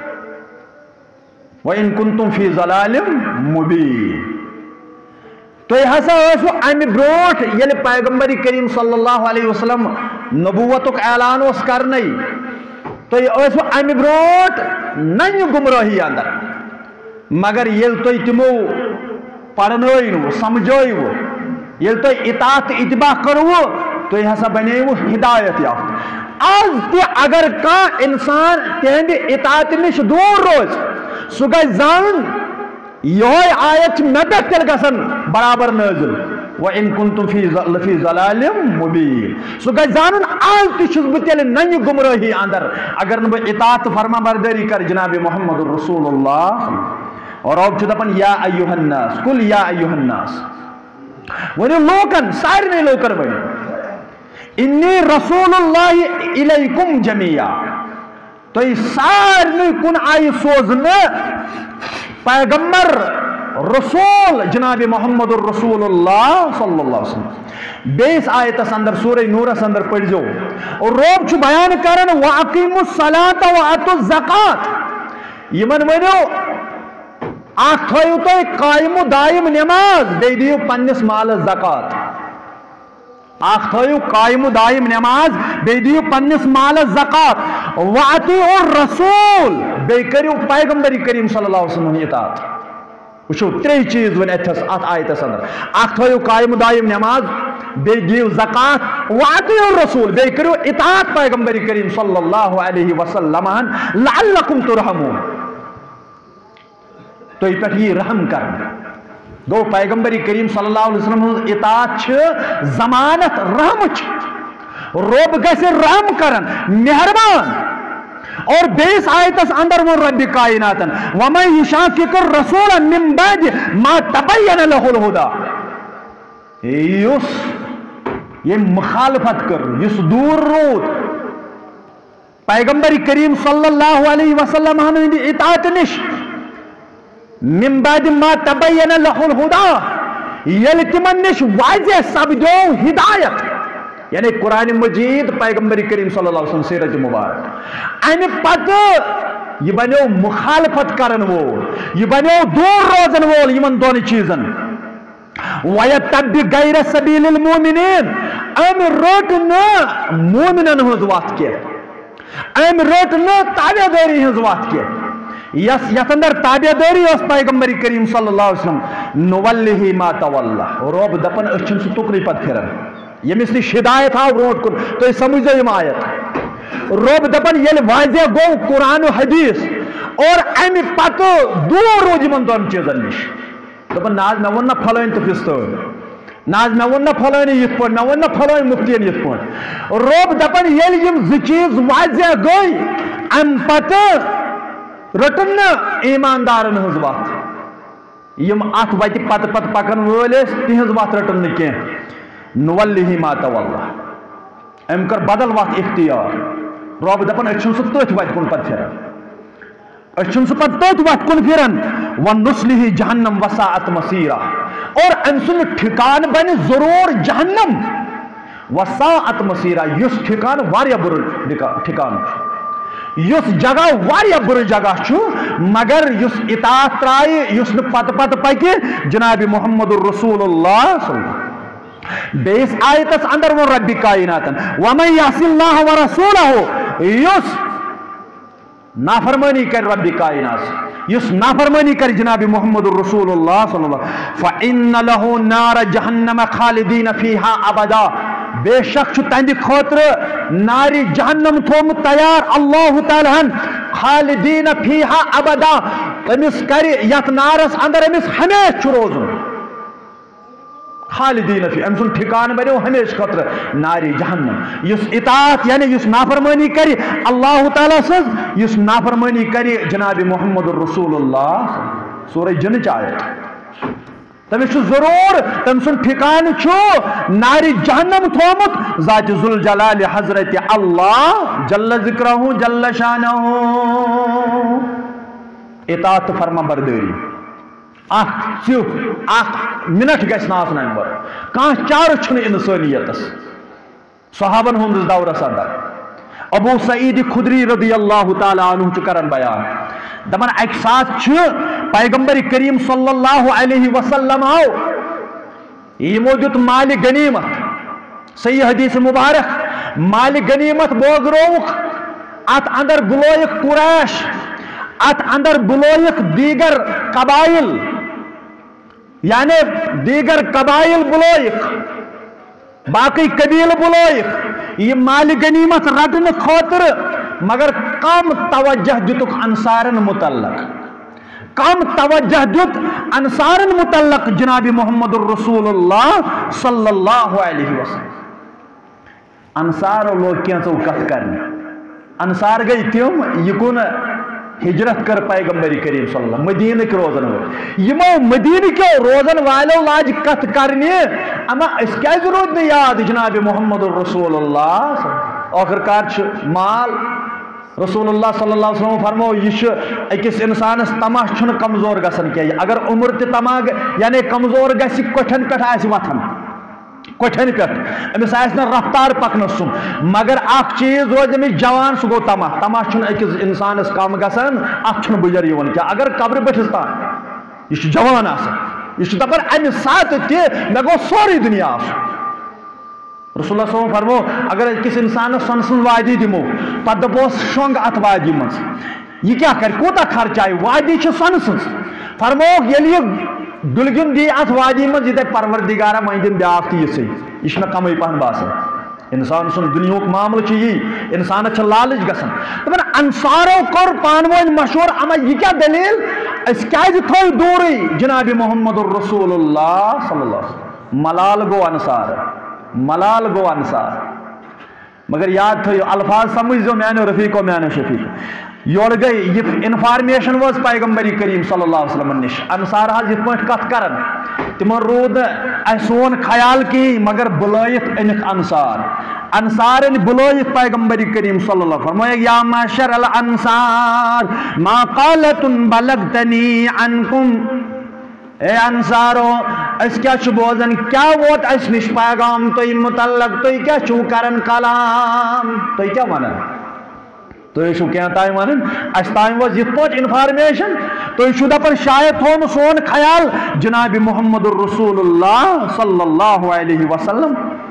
وَإِن كُنْتُمْ فِي ظَلَالٍ مُبِينٍ تو یہ ہسا اسو امی بروٹ یلی پیغمبر کریم صلی اللہ علیہ وسلم نبوتک اعلان اس کرنی تو یہ اسو امی بروٹ ننی گمراہی اندر مگر یل تو تمو پڑھنوئی نو سمجھوئی وہ یل تو اطاعت اتباع کرو تو یہ ہسا بنے وہ ہدایت یافت آج تی اگر کا انسان تہند اطاعت نش دور روز سو گئی زان یہ آیت مدد تل گسن برابر نازل وَإِن كُنْتُمْ فِي ظَلَالٍ مُبِينٍ سو گئی زانن آج تی چھس بتیل ننی گمراہی اندر اگر نبی اطاعت فرما برداری کر جناب محمد الرسول اللہ اور اب چھتا پن یا ایوہ الناس کل یا ایوہ الناس ونی لوکن سارے لوکر بنی انی رسول اللہ الیکم جمیعہ تو یہ سارے کن آئی سوزنے پیغمبر رسول جناب محمد الرسول اللہ صلی اللہ علیہ وسلم بیس آیت اندر سورہ نور اندر پڑھ جو اور روب چھو بیان کرن وَعَقِيمُ الصَّلَاةَ وَعَتُ الزَّقَاةِ یمن ونیو آنکھ تھوئیو تو قائم و دائم نماز دے دیو پنس مال زکاة آنکھ تھوئیو قائم و دائم نماز دے دیو پنس مال زکاة وَعَتِعُ الرَّسُول بے کریو پیغمبر کریم صلی اللہ علیہ وسلم اطاعت وچھو تری چیز ون اتھس آت آیت اندر آنکھ تھوئیو قائم و دائم نماز بے دیو زکاة وَعَتِعُ الرَّسُول بے کریو اطاعت پیغمبر کریم صلی اللہ علیہ وسلم لعلکم ترحمون تو یہ پہ یہ رحم کرنا گو پیغمبر کریم صلی اللہ علیہ وسلم اطاعت چھ ضمانت رحم چھ رب گیسے رحم کرن مہربان اور بیس آیتس اندر وہ رب کائناتن وَمَن يُشَاقِقِ الرَّسُولَ مِن بَعْدِ مَا تَبَيَّنَ لَهُ الْهُدَى یس یہ مخالفت کر یس دور رود پیغمبر کریم صلی اللہ علیہ وسلم ہند اطاعت نش من بعد ما تبین له الهدى یل تمن نش واضح سبدو ہدایت یعنی قرآن مجید پیغمبر کریم صلی اللہ علیہ وسلم سیرت مبارک امہ پتہ یہ بنو مخالفت کرن وول یہ بنو دور روزن وول یمن دون چیزن وَيَتَّبِّ غَيْرَ سَبِيلِ الْمُؤْمِنِينَ ام رٹ نہ مومنن ہنز وات کی ام رٹ نہ تابع داری ہنز وات کی یس اندر تابع داری اس پیغمبر کریم صلی اللہ علیہ وسلم نوَلِّهِ مَا تَوَلَّى رب دپن اچھن سو ٹکری پت پھرن یمس نش ہدایت آو برونٹ کن تو سمجھو یم آیت رب دپن یل واضح گو قرآن و حدیث اور ام پتہ دور روز یمن دون چیزن نش دپن ناز مے ون نہ پھلٲنۍ تہٕ پھستٲنۍ ناز مے ون نہ پھلٲنۍ یِتھ پٲٹھۍ مے ون نہ پھلٲنۍ مُفتِین یِتھ پٲٹھۍ رب دپن ییٚلہِ یِم زٕ چیٖز واضح گٔے امہِ پتہٕ رٔٹٕن نہٕ ایٖماندارن ہٕنٛز وتھ یِم اتھ وتہِ پتہٕ پتہٕ پکن وٲلۍ ٲسۍ تِہنٛز وتھ رٔٹٕن نہٕ کینٛہہ نوَلِّهِ مَا تَوَلَّى أمۍ کٔر بدل وتھ اختیار رب دپن أسۍ چھِنہٕ سُہ تٔتھۍ وتہِ کُن پتہٕ پھران أسۍ چھِنہٕ سُہ پتہٕ تٔتھۍ وتہِ کُن پھران وَنُصْلِهِ جہنم وَسَاءَتْ مَصِيرًا اور أمۍ سُنٛد ٹھِکان بنہِ ضروٗر جہنم وَسَاءَتْ مَصِيرًا یُس ٹھِکان واریاہ بُرٕ ٹھِکان چھُ یُس جگہ واریاہ بُرٕ جگہ چھُ مگر یُس اطاعت ترایہِ یُس نہٕ پتہٕ پتہٕ پکہِ جناب محمد رسول اللہ صلی اللہ علیہ وسلم بیس آیتس اندر وہ رب کائناتن وَمَن يَعْصِ اللَّهَ وَرَسُولَهُ یُس نافرمانی کر رب کائنات یُس نافرمانی کر جناب محمد رسول اللہ صلی اللہ علیہ وسلم فَإِنَّ لَهُ نَارَ جَهَنَّمَ خَالِدِينَ فِيهَا أَبَدًا بے شک چھُ تہنٛدِ خٲطرٕ نارِ جہنم تھومُت تیار اللہ تعالیٰ ہن خالدین فیہا ابدا أمِس کرِ یتھ نارس اندر أمِس ہمیشہ چھُ روزُن خالدین فی أمۍ سُنٛد ٹھِکانہٕ بنیو ہمیشہ خٲطرٕ نارِ جہنم یُس اطاعت یعنی یُس نافرمٲنی کرِ اللہ تعالیٰ سٕنٛز یُس نافرمٲنی کرِ جناب محمد رسول اللہ سورہ جنٕچ آیت تٔمِس چھُ ضروٗر تٔمۍ سُنٛد ٹھِکانہٕ چھُ نارِ جہنم تھومُت ذاتِ ذوالجلالِ حضرت اللہ جل ذکرہ جل شانہ اطاعت تہٕ فرما بردٲری اخ صرف اخ منٹ گژھِ نہٕ آسُن امہِ ورٲے کانٛہہ چارٕ چھُنہٕ اِنسٲنیتس صحابن ہُنٛدس دورس اندر ابو سعید خدری رضی اللہ تعالیٰ عنہ چھُ کران بیان دپان اکہِ ساتہٕ چھُ پیغمبر کریم صلی اللہ علیہ وسلم آو یمو دیُت مالِ غنیمت صحیح حدیث مبارک مالِ غنیمت بٲگرٲوُکھ اتھ اندر بُلٲیِکھ قریش ات اندر بُلٲیِکھ دیگر قبائل یعنی دیگر قبائل بُلٲیِکھ باقی قبیل بُلٲیِکھ یہ مالِ غنیمت رٹنہٕ خٲطرٕ مگر کم توجہ دِتُکھ انصارن متعلق کم توجہ دیُت انصارن متعلق جناب محمد الرسول اللہ صلی اللہ علیہ وسلم انصارو لوگ کینٛژو کتھ کرنہِ انصار گئی تِم یہ کُن ہجرت کر پیغمبر کریم صلی اللہ مدینہ کے روزن وال یمو مدینہ کے روزن والو لاج کت کرنی اما اس کیا ضرورت نہیں یاد جناب محمد رسول اللہ آخر کار مال رسول اللہ صلی اللہ علیہ وسلم فرمو یہ اکس انسانس تماش چھن کمزور گسن کی اگر عمر تی تماغ یعنی کمزور گسی کٹھن پٹھ آسی وطن کٹھن پٹھ امس آس نا رفتار پکنس سم مگر اخ چیز روز امس جوان سہ گو تماش تماش چھن اکس انسانس کم گسن اخ چھن بجر یون کیا اگر قبر بٹھس تان یہ جوان آسان یہ دپان امہ سات تہ مے گو سوری دنیا آس رسول اللہ صلی اللہ علیہ وسلم فرمو اگر کس انسان سن سن وادی دمو پتہ دپوس شونگ ات وادی مز یہ کیا کر کوتا خرچ آئی وادی چھ سن سن فرمو یلی دلگن دی ات وادی مز یہ پروردگارہ وین دن بیاکھ تہ یہ یہ کمی پہن باسان انسان سن دنیا معاملہ یہ انسان لالچ گسان دپان انصارو کور پان ون مشہور اما یہ کیا دلیل اس کیازِ تھو دوری جناب محمد الرسول اللہ صلی اللہ علیہ وسلم ملال گو انصار ملال گو انصار مگر یاد تھو الفاظ سمجھو میانو رفیقو میانو شفیقو یور گئی یہ انفارمیشن واز پیغمبری کریم صلی اللہ علیہ وسلم نش انصار حض یہ پہ کت کرن تمن رود سون خیال کی مگر بلائت انک انصار بلائت پیغمبری کریم صلی اللہ علیہ وسلم یا معشر الانصار ما قالت بلغتنی عنکم اے انصارو اس کیا چھ بوزن کیا ووت اس نش پیغام تو متعلق تو کیا چھو کرن کلام تو کیا ونن تو چھو کیا تائم ونن اس تائم واز یہ پوچھ انفارمیشن تو چھو دپن شاید تھون سون خیال جناب محمد الرسول اللہ صلی اللہ علیہ وسلم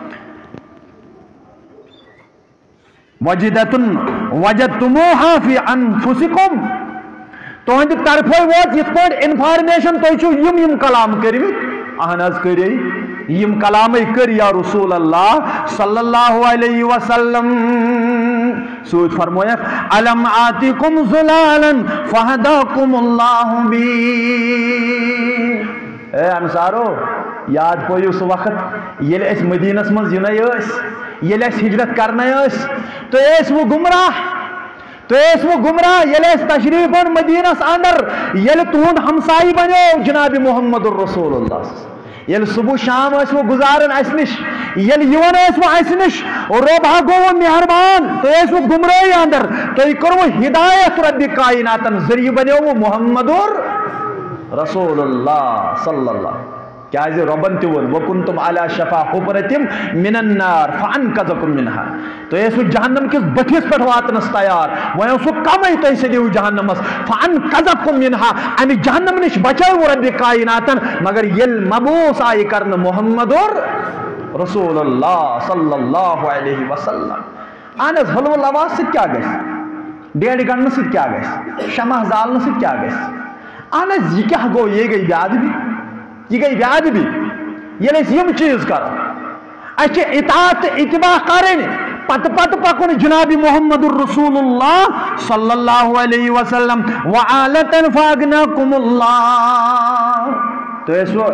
وجدتموها فی انفسکم تو ہند طرف ووت یہ پوچھ انفارمیشن تو چھو یم کلام کری اہناز کری یم کلام کر یا رسول اللہ صلی اللہ علیہ وسلم سوچ فرمویا علم آتیکم ظلالا فہداکم اللہ بی اے انصارو یاد پوئی اس وقت یل اس مدینس من زنائی اس یل اس ہجرت کرنا اس تو اس وہ گمراہ یل اس تشریف مدینس اندر یل تہند ہمسائی بنو جناب محمد الرسول اللہ یل صبح شام اس وہ گزارن اس نش یل یون اس وہ اس نش اور رب گو وہ مہربان تو اس وہ گمراہی اندر تو کرو ہدایت رب کائناتن ذریعہ بنو وہ محمد رسول اللہ صلی اللہ کیا ربن تون وکنتم علی شفا حفرتم من النار فانقذکم منها تو اس جہنم کس بٹھس پہ واتنس تیار وہ اس کم تو سدیو جہنمس فانقذکم منها ام جہنم نش بچو رب کائناتن مگر یل مبوس آئی کرن محمد رسول اللہ صلی اللہ علیہ وسلم آنس حلو لواز سے کیا گئے ڈیڑھ گن سے کیا گئے شمع زالن سے کیا گئے آنس یہ کیا گو یہ گئی بیاد بھی یہ گئی بیاد بھی یہ لیس یم چیز کر اچھے اطاعت اتباع کریں پت پکن جناب محمد الرسول اللہ صلی اللہ علیہ وسلم وعالتن فاغناکم اللہ تو ایسو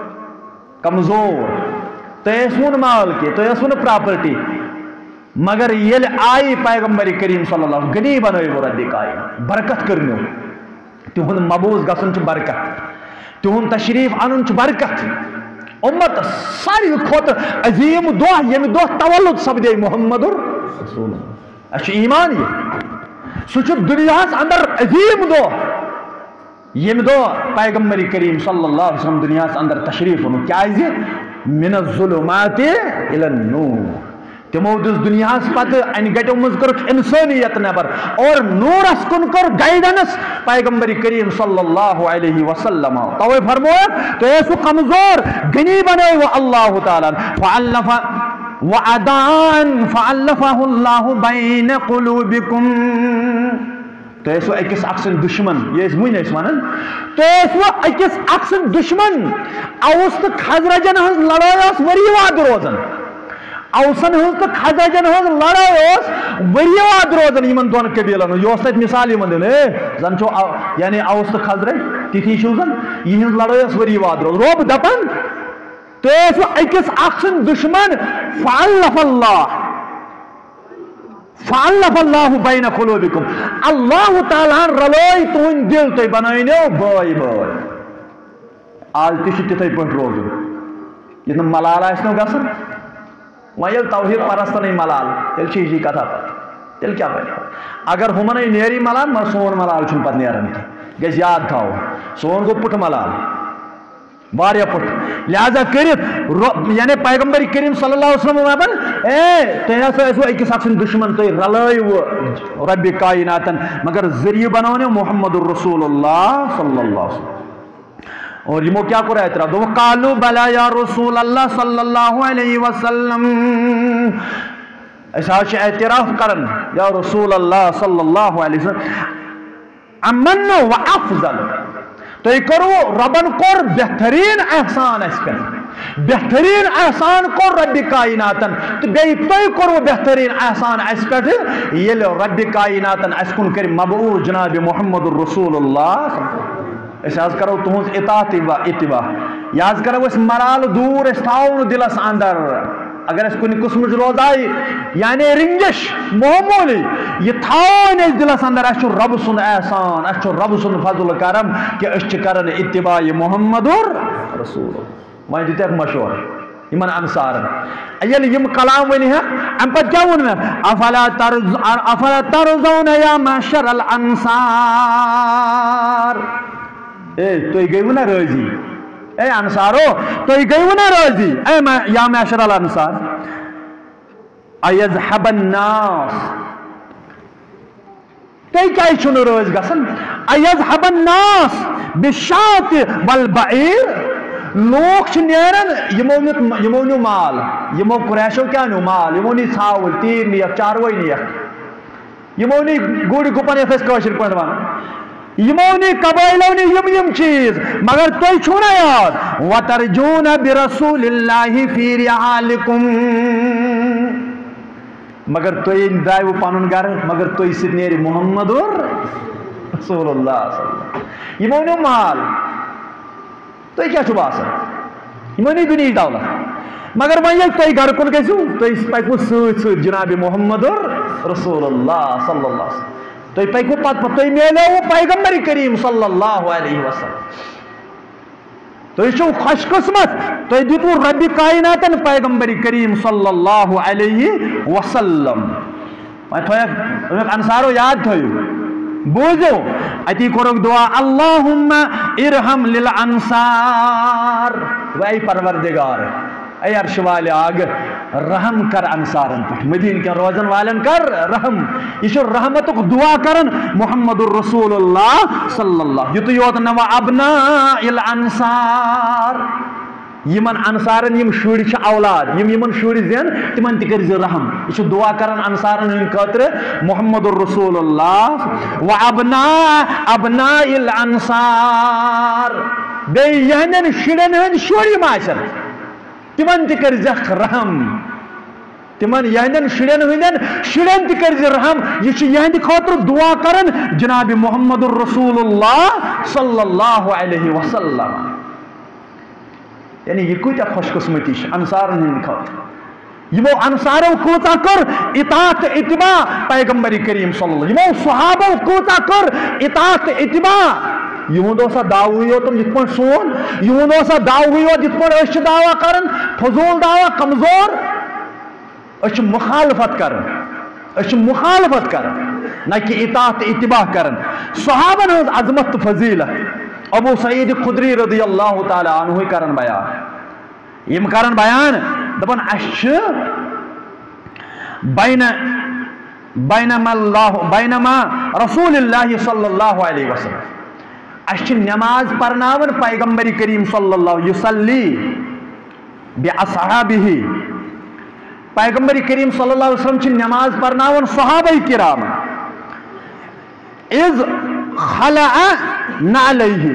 کمزور تو ایسون مال کے تو ایسون پراپرٹی مگر یہ آئی پیغمبر کریم صلی اللہ علیہ وسلم گنی بنوئی وہ رد کائن برکت کرنو تہن مبوز گسن چھ برکت تہن تشریف انن چھ برکت امت ساری کھوت عظیم دعا یم دعا تولد سپدے محمد رسول اچھ ایمان یہ سوچ دنیا اندر عظیم دعا یم دعا پیغمبر کریم صلی اللہ علیہ وسلم دنیا اندر تشریف انو کیا من الظلمات الى النور تمو دس دنیا پتہ ان گٹو مز کر انسانیت نبر اور نورس کن کر گائیڈنس پیغمبر کریم صلی اللہ علیہ وسلم توے فرمایا تو ایسو کمزور گنی بنے وہ اللہ تعالی فعلف وعدان فعلفہ اللہ بین قلوبکم تو ایسو اکس اکسن دشمن یہ اس موئی نیس مانن تو ایسو اکس اکسن دشمن اوست خزرجن ہز لڑائی اس وریواد روزن اوسن ہز تو خزرجن ہز لڑائی اس وریواد روزن یمن دون قبیلن یہ اس مثال یمن دن زن چھو یعنی اوست خزرج تیتھی چھو زن یہ ہز لڑائی اس وریواد روز روب دپن تو ایسو اکس اکسن دشمن فعلف اللہ بین قلوبکم اللہ تعالیٰ رلوئی تون دل تو بنائنو بائی آج تیشی تیتھائی پنٹ روزو یہ ملال آئسنو گسن وہاں یہ توحید پرست نہیں ملال تیل چیزی کتھا پت تیل کیا پہنے اگر ہمیں نیری ملال مر سون ملال چھن پت نیرن کی گیس یاد تھاو سون کو پٹ ملال واریا پٹ لہذا کرت یعنی پیغمبر کریم صلی اللہ علیہ وسلم وابن تینا سو ایسو ایک ساکسن دشمن تو رلائی و رب کائناتن مگر ذریعہ بناونے محمد الرسول اللہ صلی اللہ علیہ وسلم اور یہ کیا کرا اعتراف دو قالو بلا یا رسول اللہ صلی اللہ علیہ وسلم ایسا اعتراف کرن یا رسول اللہ صلی اللہ علیہ وسلم امن و افضل تو یہ کرو ربن کور بہترین احسان اس پر بہترین احسان کور رب کائناتن تو بے تو کرو بہترین احسان اس پر یہ رب کائناتن اس کن کر مبعوث جناب محمد الرسول اللہ اس آز کرو تہنز اطاعت اتباع یاز کرو اس مرال دور اس تاؤن دلس اندر اگر اس کن قسم روز آئی یعنی رنجش معمولی یہ تھاؤن اس دلس اندر اچھو رب سن احسان اچھو رب سن فضل کرم کہ اس کرن اتباع محمد رسول وہاں دیتے ایک مشہور یمن انصار ایل یم کلام ونی ہے ام پت کیا ون افلا ترضون یا معشر الانصار تو گئی نا راضی اے انصارو تو گئی نا راضی اے یا معشر الانصار ایذهب الناس تو کیا چھن راض گسن ایذهب الناس بالشاة والبعیر لوگ نیرن یمو نیو مال یمو قریشو کیا نیو مال یمو نی ژھاول تیر نیک چاروئی نیک یمو نی گوڑی گپن یتھ کاشر پہ یمو نی قبائلو نی یم چیز مگر تھی چھو نا یاد وترجون برسول اللہ فی رحالکم مگر تھی درائیو پنن گھر مگر تھی ست نیری محمد رسول اللہ صلی اللہ علیہ وسلم یمو نیو مال تھی کیا باسان یمو نی دنیا دولت مگر وہیں تھی گھر کن گھو تھی پکو ست جناب محمد رسول اللہ صلی اللہ علیہ وسلم تھی پکو پت تھی میلو پیغمبر کریم صلی اللہ علیہ وسلم تھی چھو خوش قسمت تھی دیتو رب کائناتن پیغمبر کریم صلی اللہ علیہ وسلم انصارو یاد تھو بوزو اتی کرک دعا اللہم ارحم للانصار وی پروردگار اے عرش والے آگ رحم کر انصارن پر مدین کے روزن والن کر رحم یہ رحمتک دعا کرن محمد الرسول اللہ صلی اللہ یہ تو یوت نوا ابناء الانصار یمن انصارن یم شوڑ چھ اولاد یمن شوڑ زین تمن تہ کرز رحم یہ دعا کرن انصارن ہن خاطر محمد الرسول اللہ و ابناء الانصار بے یہنن شڑن ہن شوڑی معاشر تمن تہ کرز رحم تمن یہنن شڑن ہندن شڑن تہ کرز رحم یہ یہند خاطر دعا کرن جناب محمد الرسول اللہ صلی اللہ علیہ وسلم یعنی یہ کوئی خوش قسمتی انصارن ہند خاطر یمو انصارو کوتا کر اطاعت اتباع پیغمبر کریم صلی اللہ علیہ وسلم یمو صحابو کوتا کر اطاعت اتباع یہود سا دعو ہوئی تم جت پہ سون یہود سا دعو ہوئی جت پہ اس دعوی کرن فضول دعوی کمزور اس مخالفت کرن نہ کہ اطاعت اتباع کرن صحابن ہز عظمت فضیلت ابو سعید خدری رضی اللہ تعالی عنہ کرن بیان یم کرن بیان دپن اش بینما رسول اللہ صلی اللہ علیہ وسلم اش نماز پرناون پیغمبر کریم صلی اللہ علیہ یصلی باصحابہ پیغمبر کریم صلی اللہ علیہ وسلم چھ نماز پرناون صحابہ کرام اذ خلع نعلیہ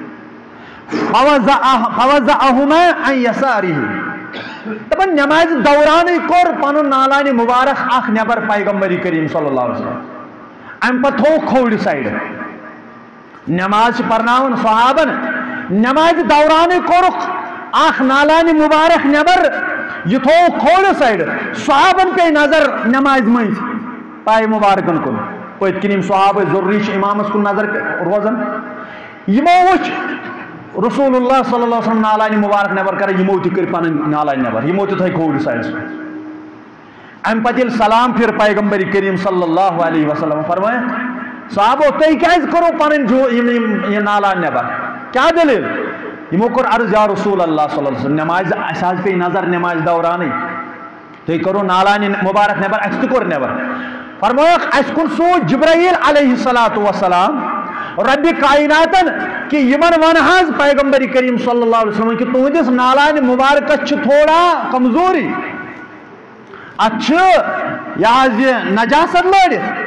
فوضعہما عن یسارہ تمن نماز دورانی کور پنن نالانی مبارک اخ نبر پیغمبر کریم صلی اللہ علیہ وسلم ام پتھو کھوڑ سائیڈ نماز پرناون صحابن نماز دورانی کورک اخ نالانی مبارک نبر یہ تھو کھوڑ سائیڈ صحابن پہ نظر نماز مز پائے مبارکن کن پت کنیم صحابہ ضروری امامس کن نظر روزن یمو وچ رسول اللہ صلی اللہ علیہ وسلم نالانی مبارک نبر کر یمو تہ کر پن نالانی نبر یمو تہ تھے کھوڑ سائیڈ ام پتل سلام پھر پیغمبر کریم صلی اللہ علیہ وسلم فرمایا صحابو تھی کیز کرو پن جو یہ نالان نبر کیا دلیل یمو کر عرض یا رسول اللہ صلی اللہ علیہ وسلم نماز اساس پہ نظر نماز دورانی تھی کرو نالانی مبارک نبر اس تہ کور نبر فرمایا اس کن سو جبرائیل علیہ السلام رب کائناتن کہ یمن ونحاز پیغمبر کریم صلی اللہ علیہ وسلم کہ تہندس نالان مبارک چھ تھوڑا کمزوری یہ نجاست لڑت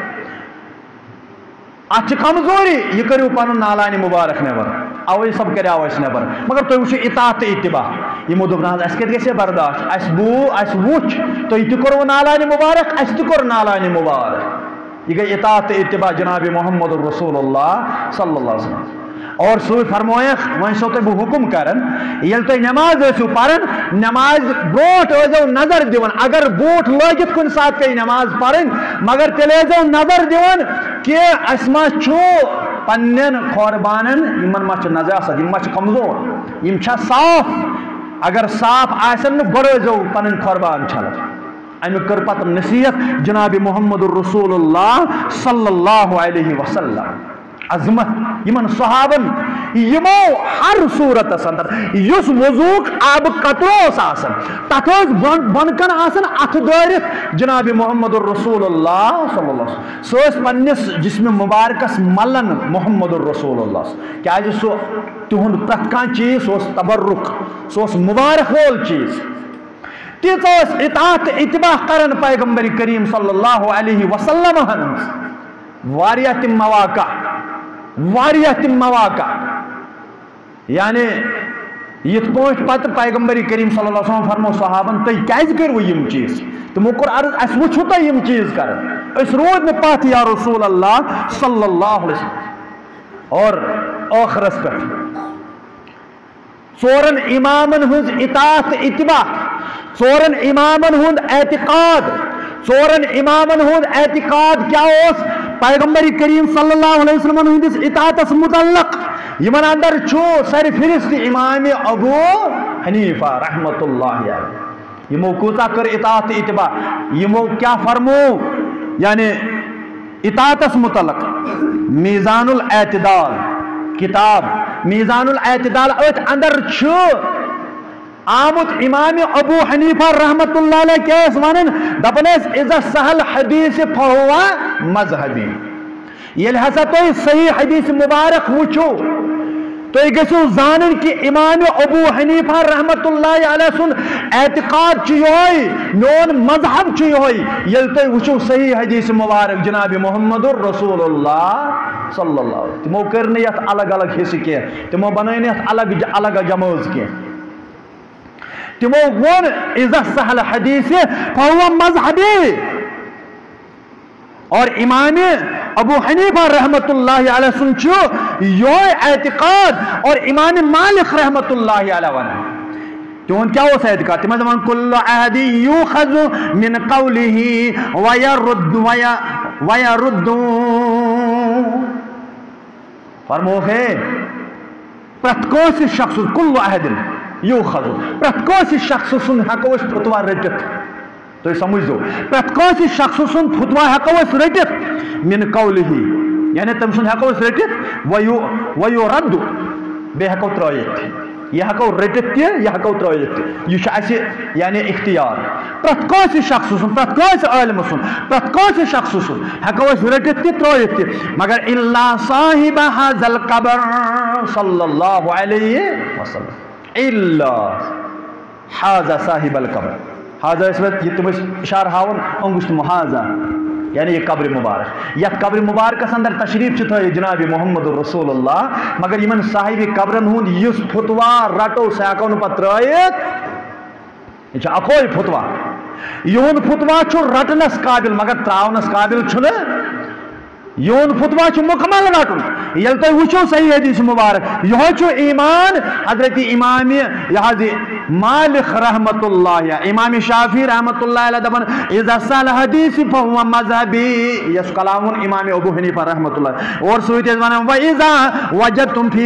ات کمزوری یہ کرو پن نالانی مبارک نبر اوے سب کرو اس نبر مگر تھی وچو اطاعت اتباع یمو دوپ نا اس کت گژھِ برداشت اس وچ تھی تہ کرو نالانی مبارک اس تہ کور نالانی مبارک یہ گئی اطاعت اتباع جناب محمد الرسول اللہ صلی اللہ علیہ وسلم اور سوئی فرمویک وہیں سو تھی حکم کرن یل تھی نماز ٲسِو پرن نماز بروٹ ٲسۍزیو نظر دِوان اگر بوٹ لٲگِتھ کُنہِ ساتہٕ پیٚیہِ نماز پرٕنۍ مگر تیٚلہِ ٲسۍزیو نظر دِوان کہ اَسہِ ما چھُ پننٮ۪ن قۄربانن یِمن ما چھِ نجاست یِم ما چھِ کمزور یِم چھا صاف اگر صاف آسن نہٕ گۄڈٕ ٲسۍزیو پنٕنۍ قۄربان چھلان اَمہِ کٔر پتہٕ نصیحت جناب محمد الرسول اللہ صلی اللہ علیہ وسلم عظمت یمن صحابن یمو ہر صورت اندر یس وضوک آب قطر آسان تک بن کن آسان اتھ دٲرِتھ جناب محمد الرسول اللہ صلی اللہ علیہ وسلم سہ پنس جسم مبارکس ملن محمد الرسول اللہ کیازِ سہ تہند پرٛٮ۪تھ کانٛہہ چیز سہ تبرک سہ مبارک وول چیز تیٖژ اطاعت اتباع کرن پیغمبر کریم صلی اللہ علیہ وسلم ہنز واریاہ تم مواقع یعنی یت پٲٹھۍ پتہٕ پیغمبر کریم صلی اللہ علیہ وسلم فرمو صحابن تُہۍ کیازِ کٔرِو یِم چیٖز تِمو کوٚر عرض اَسہِ وٕچھو تۄہہِ یِم چیٖز کران أسۍ روٗدۍ نہٕ پتھ یا رسول اللہ صلی اللہ علیہ وسلم اور ٲخرس پٮ۪ٹھ ژورن امامن ہٕنٛز اطاعت اتباع ژورن امامن ہُنٛد اعتقاد ژورن امامن ہُنٛد اعتقاد کیا اوس پیغمبر کریم صلی اللہ علیہ وسلم ہندس اطاعتس متعلق یمن اندر چھو سر فہرست امام ابو حنیفہ رحمت اللہ علیہ یمو کوتا کر اطاعت اتباع یمو کیا فرمو یعنی اطاعتس متعلق میزان الاعتدال کتاب میزان الاعتدال ات اندر چھو آمد امام ابو حنیفہ رحمت اللہ علیہ کیس ونن دپن اذا سہل حدیث فہو مذہبی یل ہسا تو صحیح حدیث مبارک وچھو تو گژھو زانن کہ امام ابو حنیفہ رحمت اللہ علیہ سن اعتقاد چھ میون مذہب چھ یل تو وچھو صحیح حدیث مبارک جناب محمد الرسول اللہ صلی اللہ علیہ وسلم تمو کرنے یت الگ الگ حصہ کی تمو بنائن یت الگ الگ جماز کی تمو ون اذا سہل حدیث فهو مذہبی اور امام ابو حنیفہ رحمت اللہ علیہ سن چھو یہ اعتقاد اور امام مالک رحمت اللہ علیہ ون تون کیا اس اعتقاد تم زمان کل عہد یوخذ من قوله ویرد فرمو ہے پرت کونس شخص کل عہد یوخذ پرت کونس شخص سن ہکو اس فتوا رٹت تو سمجھ دو پرت کونس شخص سن فتوا ہکو اس رٹت من قوله یعنی تم سن ہکو اس رٹت ویرد بے ہکو ترائیت یہ ہکو رٹت تہ یہ ہکو ترائیت یہ اسی یعنی اختیار پرت کونس شخص سن پرت کونس عالم سن پرت کونس شخص سن ہکو اس رٹت تہ ترائیت تہ مگر الا صاحب هذا القبر صلی اللہ علیہ وسلم الا حاذا صاحب القبر حاذا اس وقت یہ تم اشار ہاون انگشت محاذا یعنی یہ قبر مبارک یہ قبر مبارک اندر تشریف چھتا ہے جناب محمد الرسول اللہ مگر یمن صاحب قبرن ہون یس فتوا رٹو سیکون پترائیت یہ اکوئی فتوا یون فتوا چھو رٹنس قابل مگر تراؤنس قابل چھو یون فتوا چھو مکمل رٹن یل تو وچھو صحیح حدیث مبارک یہ چھو ایمان حضرت امام یہاں مالک رحمت اللہ امام شافعی رحمت اللہ علیہ دبن اذا سال حدیث فہو مذہبی یس کلامون امام ابو حنیفہ رحمت اللہ اور سویت ازوانا وَإِذَا وَجَدْتُمْ فِي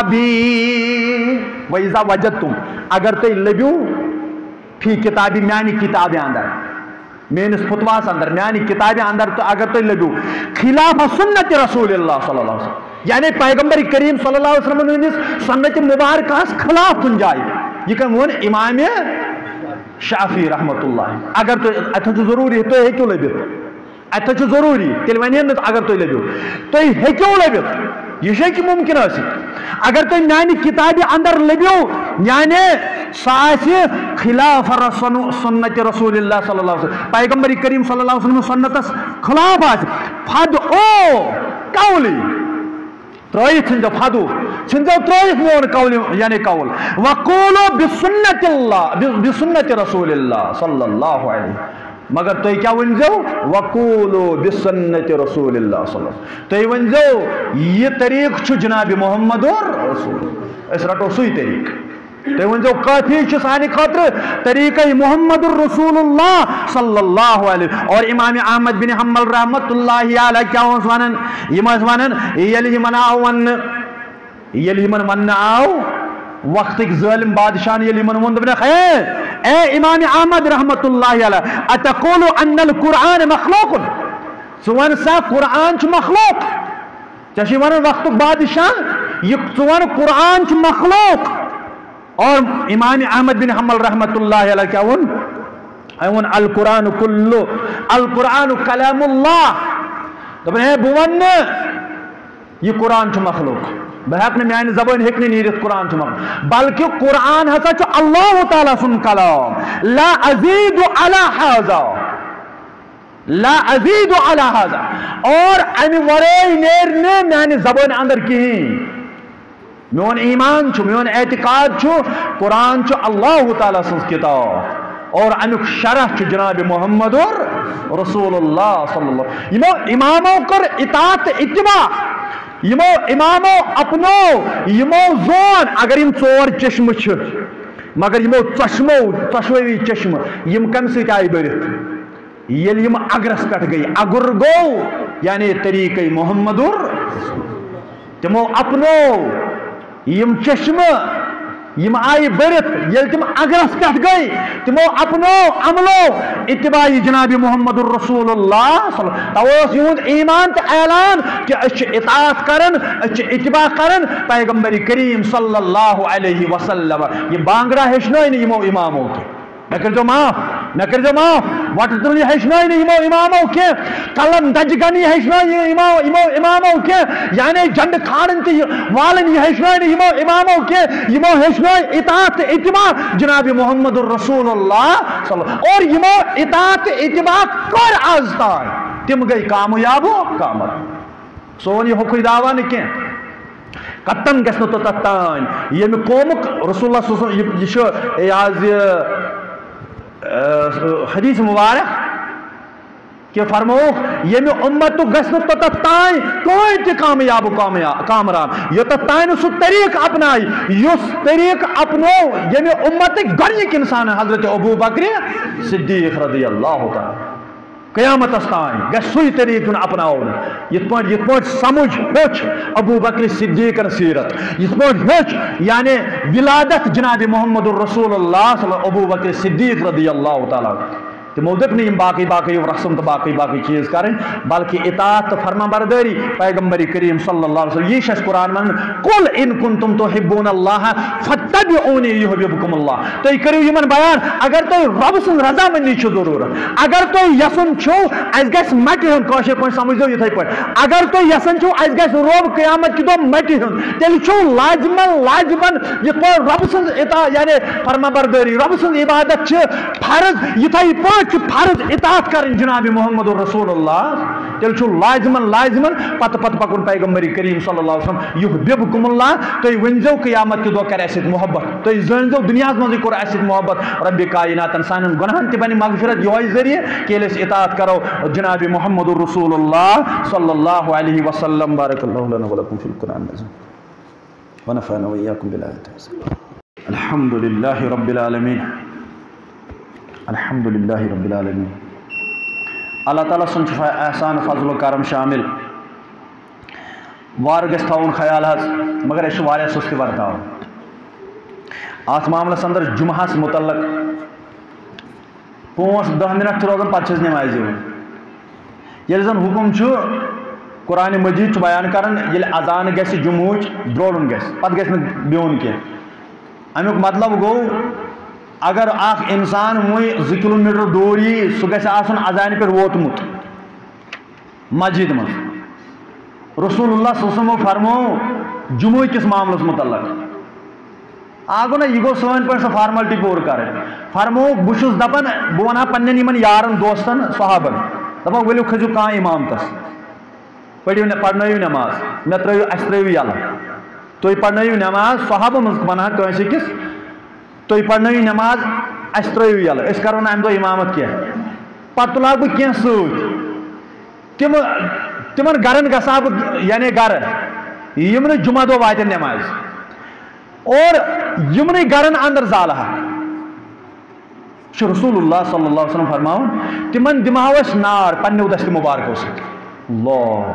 کِتابی وَإِذَا وَجَدْتُمْ اگر تو لبیو فی کتابی میانی کتاب اندر مینس فتواس اندر میانی کتاب اندر تو اگر تو لبیو خلاف سنت رسول اللہ صلی اللہ علیہ وسلم یعنی پیغمبر کریم صلی اللہ علیہ وسلم سنت مبارکہ خلاف کن جائے یہ کہ وہ امام شافعی رحمت اللہ اگر تو اتھا ضروری تو ہے کیوں لبیت اتھا ضروری تیل ونین اگر تو لبیو تو ہے کیوں لبیت یہ ہے کہ ممکن ہے اگر تو میانی کتاب اندر لبیو یعنی ساسی خلاف سنت رسول اللہ صلی اللہ علیہ وسلم پیغمبر کریم صلی اللہ علیہ وسلم سنت خلاف آس فد او قولی ترائیت چھنجو فدو چھنجو ترائیت مون قولی یعنی قول وقولو بسنت اللہ بسنت رسول اللہ صلی اللہ علیہ وسلم مگر تُہۍ کیٛاہ ؤنۍزیو وقوٗلوٗ بِسُنَّتِ رسول اللہ صلی اللہ علیہ وسلم تُہۍ ؤنۍزیو یہِ طریٖقہٕ چھُ جناب محمد رسول أسۍ رٹو سُے طریٖقہٕ تُہۍ ؤنۍزیو کٲفی چھُ سانہِ خٲطرٕ طریٖقَے محمد رسول اللہ صلی اللہ علیہ اور امام احمد بن حنبل رحمۃ اللہ علیہ کیٛاہ اوس وَنان یِم ٲسۍ وَنان ییٚلہِ یِمن آو وَننہٕ آو وقتٕکۍ ظٲلِم بادشاہن ییٚلہِ یِمن ووٚن دوٚپنکھ اے امام احمد رحمۃ اللہ علیہ اتقولُ ان القرآن مخلوق ژٕ وَن سا قرآن چھُ مخلوق ژےٚ چھُے وَنان وقتُک بادشاہ یہِ ژٕ وَن قرآن چھُ مخلوق اور امام احمد بن حنبل رحمۃ اللہ علیہ کیا وون القرآن کلو القرآن کلام اللہ دپن ہے بہ ون یہ قرآن چھُ مخلوق بہ ہیٚکہٕ نہٕ میانہِ زبٲنۍ ہیٚکہِ نہٕ نیٖرِتھ قرآن چھُ مخلوق بلکہ قرآن ہسا چھُ اللہ تعالیٰ سُنٛد کلام لا ازیٖدُ علی ہذا لا ازیٖدُ علی ہذا اور امہِ ورٲے نیرِ نہٕ میانہِ زبٲنۍ اندر کِہیٖنۍ میون ایمان چھُ میون اعتقاد چھُ قرآن چھُ اللہ تعالیٰ سٕنٛز کتاب اور امیُک شرح چھُ جناب محمد رسول اللہ صلی اللہ یمو امامو کٔر اطاعت تہٕ اتباع یمو امامو اپنو یمو زون اگر یم ژور چشمہٕ چھِ مگر یمو ژۄشوٕے چشمہٕ یم کمہِ سۭتۍ آیہِ بٔرِتھ ییٚلہِ یم اگرس پٮ۪ٹھ گٔے اگر گوٚو یعنی طریٖقے محمد تِمو اپنو یم چشمہٕ یم آیہِ بٔرِتھ ییٚلہِ تِم اگرس پٮ۪ٹھ گٔے تِمو اپنو عملو اتباعی جناب محمد الرسول اللہ صلی اللہ توے اوس یِہُنٛد ایمان تہٕ اعلان کہ أسۍ چھِ اطاعت کران أسۍ چھِ اتباع کران پیغمبر کریم صلی اللہ علیہ وسلم یہ بانگڑا ہیٚچھنٲے نہٕ یِمو امامو کینٛہہ مےٚ کٔرۍزیو معاف وۄٹہٕ تُلنہِ ہیٚچھنٲے نہٕ یِمو امامو کینٛہہ قلم دجگنی ہیٚچھنٲے یِمو امامو کینٛہہ یعنی جنڈٕ کھالٕنۍ تہٕ والٕنۍ یہِ ہیٚچھنٲے نہٕ یِمو امامو کینٛہہ یِمو ہیٚچھنٲے اطاعت تہٕ اتباع جناب محمد الرسول اللہ صلی اللہ اور یِمو اطاعت تہٕ اتباع کٔر آز تام تِم گٔے کامیاب کامراب سون یہِ ہوٚکھُے دعوا نہٕ کینٛہہ کتن گژھِ نہٕ توٚتتھ تام ییٚمہِ قومُک رسول اللہ صلی اللہ علیہ وسلم یہِ چھُ یہِ حظ حدیث مبارک کہ فرموک ییٚمہِ اُمتُک گژھِ نہٕ توٚتتھ تام کٕہٕنۍ تہِ کامیاب کامراب یوٚتتھ تام نہٕ سُہ طریٖقہٕ اپنایہِ یُس طریٖقہٕ اپنو ییٚمہِ اُمتٕکۍ گۄڈنِکۍ اِنسان حضرت ابوٗ بکرِ صدیٖق رضی اللہ تعالیٰ قیامتس تام گژھِ سُے طریٖقہٕ یُن اپناونہٕ یِتھ پٲٹھۍ سمجھ ہیوٚچھ ابوٗ بکرِ صدیٖقن سیٖرت یِتھ پٲٹھۍ ہیوٚچھ یعنی ولادت جناب محمد الرسول اللہ صلی اللہ ابوٗ بکرِ صدیٖق رضی اللہ تعالیٰ تِمو دوٚپ نہٕ یِم باقٕے رسم تہٕ باقٕے چیٖز کَرٕنۍ بلکہِ اطاعت تہٕ فرما بردٲری پیغمبر کریم صلی اللہ علیہ وسلم یی چھِ اَسہِ قرآن وَنان قُل اِن کُنتُم تُحِبوٗنَ اللّٰہ فَاتَّبِعُونِی یُحْبِبْکُمُ اللّٰہ تُہۍ کٔرِو یِمن بیان اگر تۄہہِ رۄبہٕ سٕنٛز رضامٔنٛدی چھِ ضروٗرت اگر تۄہہِ یژھُن چھُو اَسہِ گژھِ مٹہِ ہُنٛد کٲشِر پٲٹھۍ سمجھزیو یِتھٕے پٲٹھۍ اگر تُہۍ یژھان چھُو اَسہِ گژھِ رۄب قیامت کہِ دۄہ مٹہِ ہُنٛد تیٚلہِ چھُو لازمن یِتھ پٲٹھۍ رۄبہٕ سٕنٛز یعنی فرما بردٲری رۄبہٕ سٕنٛز عبادت چھِ فرض یِتھٕے پٲٹھۍ چھُ فرض اطاعت کرن جناب محمد الرسول اللہ تیٚلہِ چھُ لازمن پتہٕ پکُن پیغمبر کریم صلی اللہ علیہ وسلم یُحْبِبْکُمُ اللّٰہ تُہۍ ؤنۍزیو قیامت کہِ دۄہ کرِ اَسہِ سۭتۍ محبت تُہۍ زٲنۍزیو دُنیاہس منٛزٕے کوٚر اَسہِ سۭتۍ محبت ربِ کایناتن سانٮ۪ن گۄناہن تہِ بنہِ مغفرت یِہوٚے ذٔریعہٕ کہ ییٚلہِ أسۍ اطاعت کرو جناب محمد الرسول اللہ صلی اللہ علیہ وسلم بارک اللہ لنا ولکم فی القرآن العظیم ونفعنا وإياكم بالآيات الحمد للہ رب العالمین الحمد للہ رب العالمین اللہ تعالیٰ سُنٛد چھُ احسان فضل و کرم شامل وار گژھِ تھاوُن خیال حظ مگر اَسہِ چھُ واریاہ سُستی ورتاوُن اَتھ معاملس اندر جُمعہس متعلق 5-10 منٹ چھِ روزان پتہٕ چھِ أسۍ نٮ۪مازِ یِوان ییٚلہِ زن حُکم چھُ قرآنِ مجیٖد چھُ بیان کران ییٚلہِ اذان گژھِ جُمعہٕچ درٛولُن گژھِ پتہٕ گژھِ نہٕ بِہُن کینٛہہ امیُک مطلب گوٚو اگر اکھ انسان وۄنۍ 2 کلوٗمیٖٹر دوٗر یی سُہ گژھِ آسُن اذانہِ پٮ۪ٹھ ووتمُت مسجد منٛز رسول اللہ صلی اللہ علیہ وسلم فرمو جمعہ کِس معاملس متعلق گوٚو نہ یہِ گوٚو سٲنۍ پٲٹھۍ سۄ فارملٹی پوٗرٕ کَرٕنۍ فرمووُکھ بہٕ چھُس دپان بہٕ وَنہٕ ہا پننٮ۪ن یِمن یارن دوستن صحابن دپان ؤلِو کھٔسِو کانٛہہ اِمامتس پرنٲیِو نٮ۪ماز اَسہِ ترٲیِو یَلہٕ تُہۍ پرنٲیِو نٮ۪ماز صحابہٕ منٛز وَنہٕ ہا کٲنٛسہِ أکِس تُہۍ پرنٲیِو نٮ۪ماز اَسہِ ترٲیِو یَلہٕ أسۍ کرو نہٕ اَمہِ دۄہ اِمامت کینٛہہ پتہ لاگ بہ کینٛہہ سۭتۍ تمن گرن گژھا بہ یعنی گر یم نہٕ جمعہ دۄہ واتن نماز اور یمنٕے گرن اندر زالہا رسول اللہ صلی اللہ علیہ وسلم فرماؤن تمن دماو اس نار پنیو دست مبارکو سے اللہ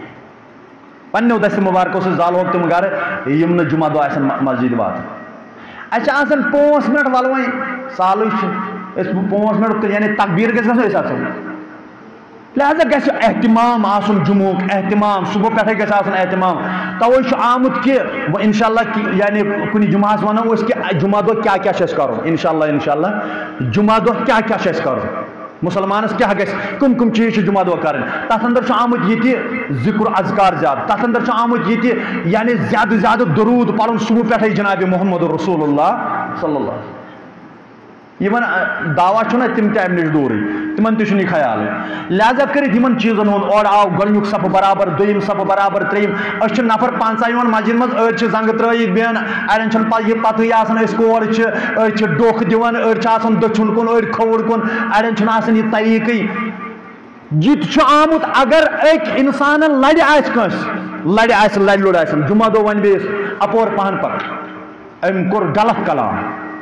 پنیو دست مبارکو سے زالو تم گر یم نہٕ جمعہ دۄہ آسن مسجد وات اچھا آسن 5 منٹ ولویں سالٕے چھُ أسۍ 5 منٹ یعنی تکبیر گژھِ گژھُن أسۍ آسو لہذا گژھِ اہتمام آسن جمعک اہتمام صبح پٮ۪ٹھے گژھِ آسن اہتمام توے چھُ آمُت کہ انشاءاللہ یعنی کُنہِ جمعہس ونو أسۍ کہ جمعہ دۄہ کیاہ کیاہ چھُ اَسہِ کَرُن انشاءاللہ جمعہ دۄہ کیاہ کیاہ چھُ اَسہِ کَرُن مسلمانس کیا گژھِ کم چیز چھِ جمعہ دۄہ کَرٕنۍ تَتھ اندر چھُ آمُت یِتہِ ذکر اذکار زیادٕ تَتھ اندر چھُ آمُت یِتہِ یعنی زیادٕ زیادٕ درود پَرُن صبح پٮ۪ٹھے جناب محمد رسول اللہ صلی اللہ علیہ یمن دعویٰ چھُنہ تِم تہِ امہِ نِش دوٗرٕے تِمن تہِ چھُنہٕ یہِ خیالٕے لہذا کٔرِتھ یمن چیٖزن ہُنٛد اورٕ آو گۄڈنیُک صفہٕ برابر دوٚیِم صفہٕ برابر ترٛیٚیِم أسۍ چھِ نفر 5 یِوان مسجد منٛز أڑۍ چھِ زنٛگہٕ ترٛٲیِتھ بیٚہن اڑٮ۪ن چھُنہٕ یہِ پتہٕے آسان أسۍ کور چھِ أڑۍ چھِ ڈوٚکھ دِوان أڑۍ چھِ آسان دٔچھُن کُن أڑۍ کھووُر کُن اڑٮ۪ن چھُنہٕ آسان یہِ طریٖقٕے یہِ تہِ چھُ آمُت اگر أکۍ اِنسانن لڑِ آسہِ کٲنٛسہِ لڑِ آسہِ لڑِ لوٚڑ آسن جمعہ دۄہ وَنہِ بیٚیِس اپور پہن پک أمۍ کوٚر غلط کلام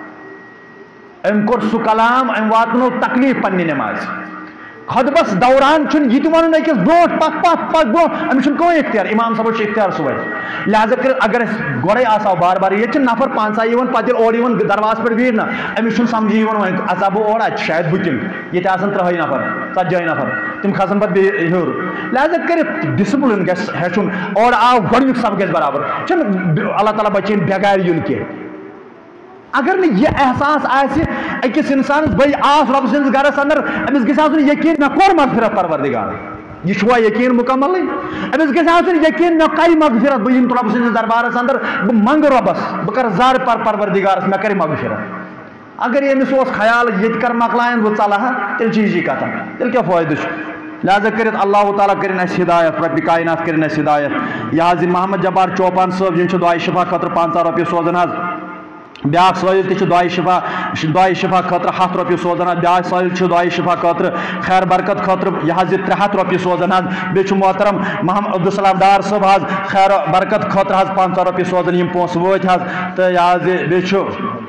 أمۍ کوٚر سُہ کلام أمۍ واتنو تکلیٖف پننہِ نٮ۪مازِ خطبس دوران چھُنہٕ یہِ تہِ وَنُن أکِس برونٛٹھ پک برونٛٹھ أمِس چھُنہٕ کٕہٕنۍ اختیار امام صٲبس چھُ اختیار سُہ وَتہِ لہذا کٔرِتھ اگر أسۍ گۄڈے آسہو بار بار ییٚتہِ چھِ نفر 5 یِوان پتہٕ ییٚلہِ اورٕ یِوان درواز پٮ۪ٹھ بیٖٹھ نہ أمِس چھُنہٕ سمجھی یِوان وۄنۍ اژا بہٕ اورٕ اَتہِ چھِ شاید بُکِنگ ییٚتہِ آسان 30 نفر 40 نفر تِم کھسن پتہٕ بیٚیہِ ہیوٚر لہذا کٔرِتھ ڈسپلن گژھِ ہیٚچھُن اورٕ آو گۄڈنیُک صف گژھِ برابر چھُنہٕ اللہ تعالیٰ بچٲیِن بٮ۪گارِ یُن کینٛہہ اگر نہٕ یہِ احساس آسہِ أکِس اِنسانس بٔے آس رۄبہٕ سٕنٛدِس گرس اندر أمِس گژھِ آسُن یقیٖن مےٚ کوٚر مغفرت پروردگار یہِ چھُوا یقیٖن مُکملٕے أمِس گژھِ آسُن یقیٖن مےٚ کرِ مغفرت بہٕ یِمہٕ رۄبہٕ سٕنٛدِس دربارس اندر بہٕ منٛگہٕ رۄبس بہٕ کرٕ زارٕ پروردگارس مےٚ کرِ مغفرت اگر أمِس اوس خیال ییٚتہِ کر مۄکلاین بہٕ ژلہٕ ہا تیٚلہِ چھِ یِجی کتھا تیٚلہِ کیٛاہ فٲیدٕ چھُ لہذا کٔرِتھ اللہ تعالیٰ کٔرِنۍ اَسہِ ہدایت رۄبہِ کاینات کٔرِنۍ اَسہِ ہدایت یہِ حظ یہِ محمد جبار چوپان صٲب یِم چھِ دُعایہِ شفا خٲطرٕ 15 رۄپیہِ سوزان حظ بیاکھ سٲیِل تہِ چھُ دُعایہِ شفا خٲطرٕ 100 رۄپیہِ سوزان حظ بیاکھ سٲیِل چھُ دُعایہِ شفا خٲطرٕ خیر برکت خٲطرٕ یہِ حظ یہِ 300 رۄپیہِ سوزان حظ بیٚیہِ چھُ محترم محمد عبدالسلام ڈار صٲب حظ خیر برکت خٲطرٕ حظ 15 رۄپیہِ سوزان یِم پونٛسہٕ وٲتۍ حظ تہٕ یہِ حظ یہِ بیٚیہِ چھُ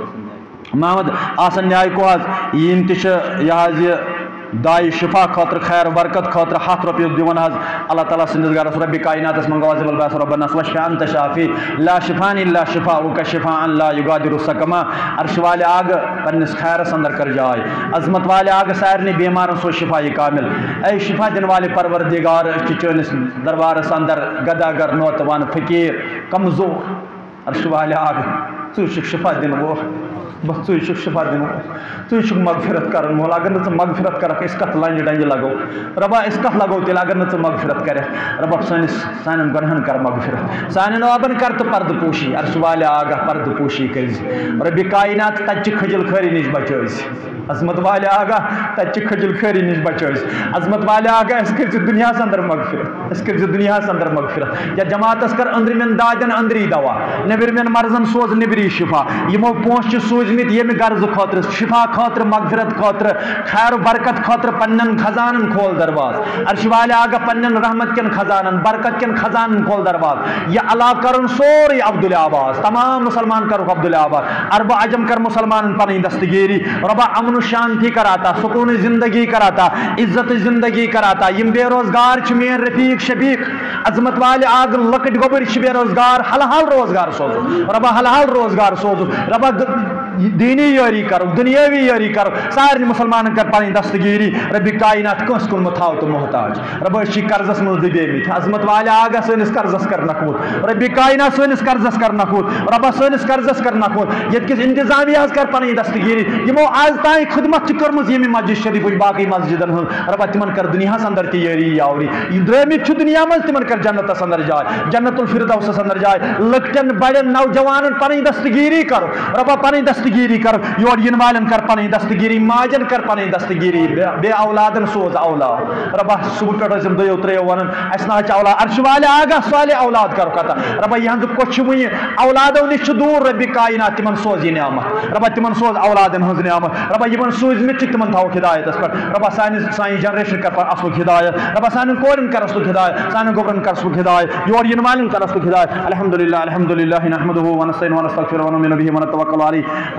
محمد آسن نیایکو حظ یِم تہِ چھِ یہِ حظ یہِ دعایہِ شفا خٲطرٕ خیر برکت خٲطرٕ 100 رۄپیہِ دِوان حظ اللہ تعالیٰ سٕنٛدِس گرس رۄبہِ کایناتس منٛز واضح الباس ربنا واشفِ انت شافی لا شفان الا شفاؤک شفاء لا یغادر سقما عرش والے آگہٕ پننس خیرس اندر کر جاے عظمت والے آگہٕ سارنٕے بیمارن سوز شفایہِ کامل اے شفا دِنہٕ والے پروردگار أسۍ چھِ چٲنِس دربارس اندر گداگر نوتوان فقیٖر کمزور عرش والے آگہٕ ژٕ چھُکھ شفا دِنہٕ وول بس ژٕ چھُکھ شفا دِنہٕ وول ژٕ چھُکھ مغفرت کرن وول اگر نہٕ ژٕ مغفرت کرکھ أسۍ کتھ لنجہِ ڈنجہِ لگو ربا أسۍ کتھ لگو تیٚلہِ اگر نہٕ ژٕ مغفرت کرکھ ربا سانٮ۪ن گۄنہن کر مغفرت سانٮ۪ن آبن کر تہٕ پردٕ پوشی عرش والے آگاہ پردٕ پوشی کٔرۍ زِ رۄبہِ کاینات تتہِ چھِ کھٔجل خٲری نِش بچٲیزِ عظمت والے آگاہ تتہِ چھِ کھٔجل خٲری نِش بچٲیزِ عظمت والے آگاہ أسۍ کٔرۍ زِ دُنیاہس اندر مغفرت أسۍ کٔرۍ زِ دُنیاہس اندر مغفرت یا جماعتس کر أنٛدرِمٮ۪ن دادٮ۪ن أنٛدری دوا نیٚبرِمٮ۪ن مرضن سوز نیٚبری شفا یِمو پونٛسہٕ چھِ سوٗزمٕتۍ ییٚمہِ غرضہٕ خٲطرٕ شفا خٲطرٕ مغفرت خٲطرٕ خیر برکت خٲطرٕ پننٮ۪ن خزانن کھول درواز عرش والے آگاہ پننٮ۪ن رحمت کٮ۪ن خزانن برکت کٮ۪ن خزانن کھول درواز یہِ علاقہٕ کرُن سورُے عبدالآباد تمام مسلمان کرُکھ عبدالآباد عربہٕ عجم کر مسلمانن پنٕنۍ دستگیری رۄبا امن و شانتی کر عطا سکون زندگی کر عطا عزت زندگی کر عطا یِم بے روزگار چھِ میٲنۍ رفیق شفیق عظمت والے آگہٕ لۄکٕٹۍ گۄبٕرۍ چھِ بے روزگار حلحال روزگار سوزُن رۄبا حلحال روزگار سوزُن رۄبا دینی یٲری کرو دُنیٲوی یٲری کرو سارنٕے مُسلمانن کر پنٕنۍ دستگیری رۄبہِ کاینات کٲنٛسہِ کُن مہٕ تھاو تہٕ محتاج رۄبا أسۍ چھِ قرضس منٛز دٔبیمٕتۍ عظمت والے آگاہ سٲنِس قرضس کر نکھوت رۄبہِ کاینات سٲنِس قرضس کر نکھوت رۄبا سٲنِس قرضس کر نکھوت ییٚتہِ کِس انتظامیہس کر پنٕنۍ دستگیری یِمو آز تانۍ خدمت چھِ کٔرمٕژ ییٚمہِ مسجد شریفٕچ باقٕے مسجدن ہٕنٛز رۄبا تِمن کر دُنیاہس اندر تہِ یٲری یاوری یِم درٛٲمٕتۍ چھِ دُنیا منٛز تِمن کر جنتس اندر جاے جنت الفردوسس اندر جاے لۄکٹٮ۪ن بڑٮ۪ن نوجوانن پنٕنۍ دستگیری کرو رۄبا پنٕنۍ دستگیری کر یور ین والن کر پنن دستگیری ماجن کر پنن دستگیری بے اولادن سوز اولاد ربا صبح پہ ٲسۍ یِم دۄیو ترٛیٚیو وَنان اَسہِ نہ حظ چھِ اولاد عرش والے آگاہ صالح اولاد کرو کتھا ربا یہنٛز کوٚش چھِ وٕنہِ اولادو نِش چھُ دوٗر ربِ کاینات تِمن سوز یہِ نعمت ربا تِمن سوز اولادن ہٕنٛز نعمت ربا یِمن سوٗزمٕتۍ چھِ تِمن تھاوُکھ ہدایتس پٮ۪ٹھ ربا سانہِ جنریشن کر پتہٕ اصلُک ہدایت ربا سانٮ۪ن کورٮ۪ن کر اصلُک ہدایت سانٮ۪ن گوبرن کر اصلُک ہدایت یور یِنہٕ والٮ۪ن کر اصلُک ہدایت الحمدللہ نحمدہ ونستعینُ ونستغفرُ ونؤمن بہ ونتوکل علیہ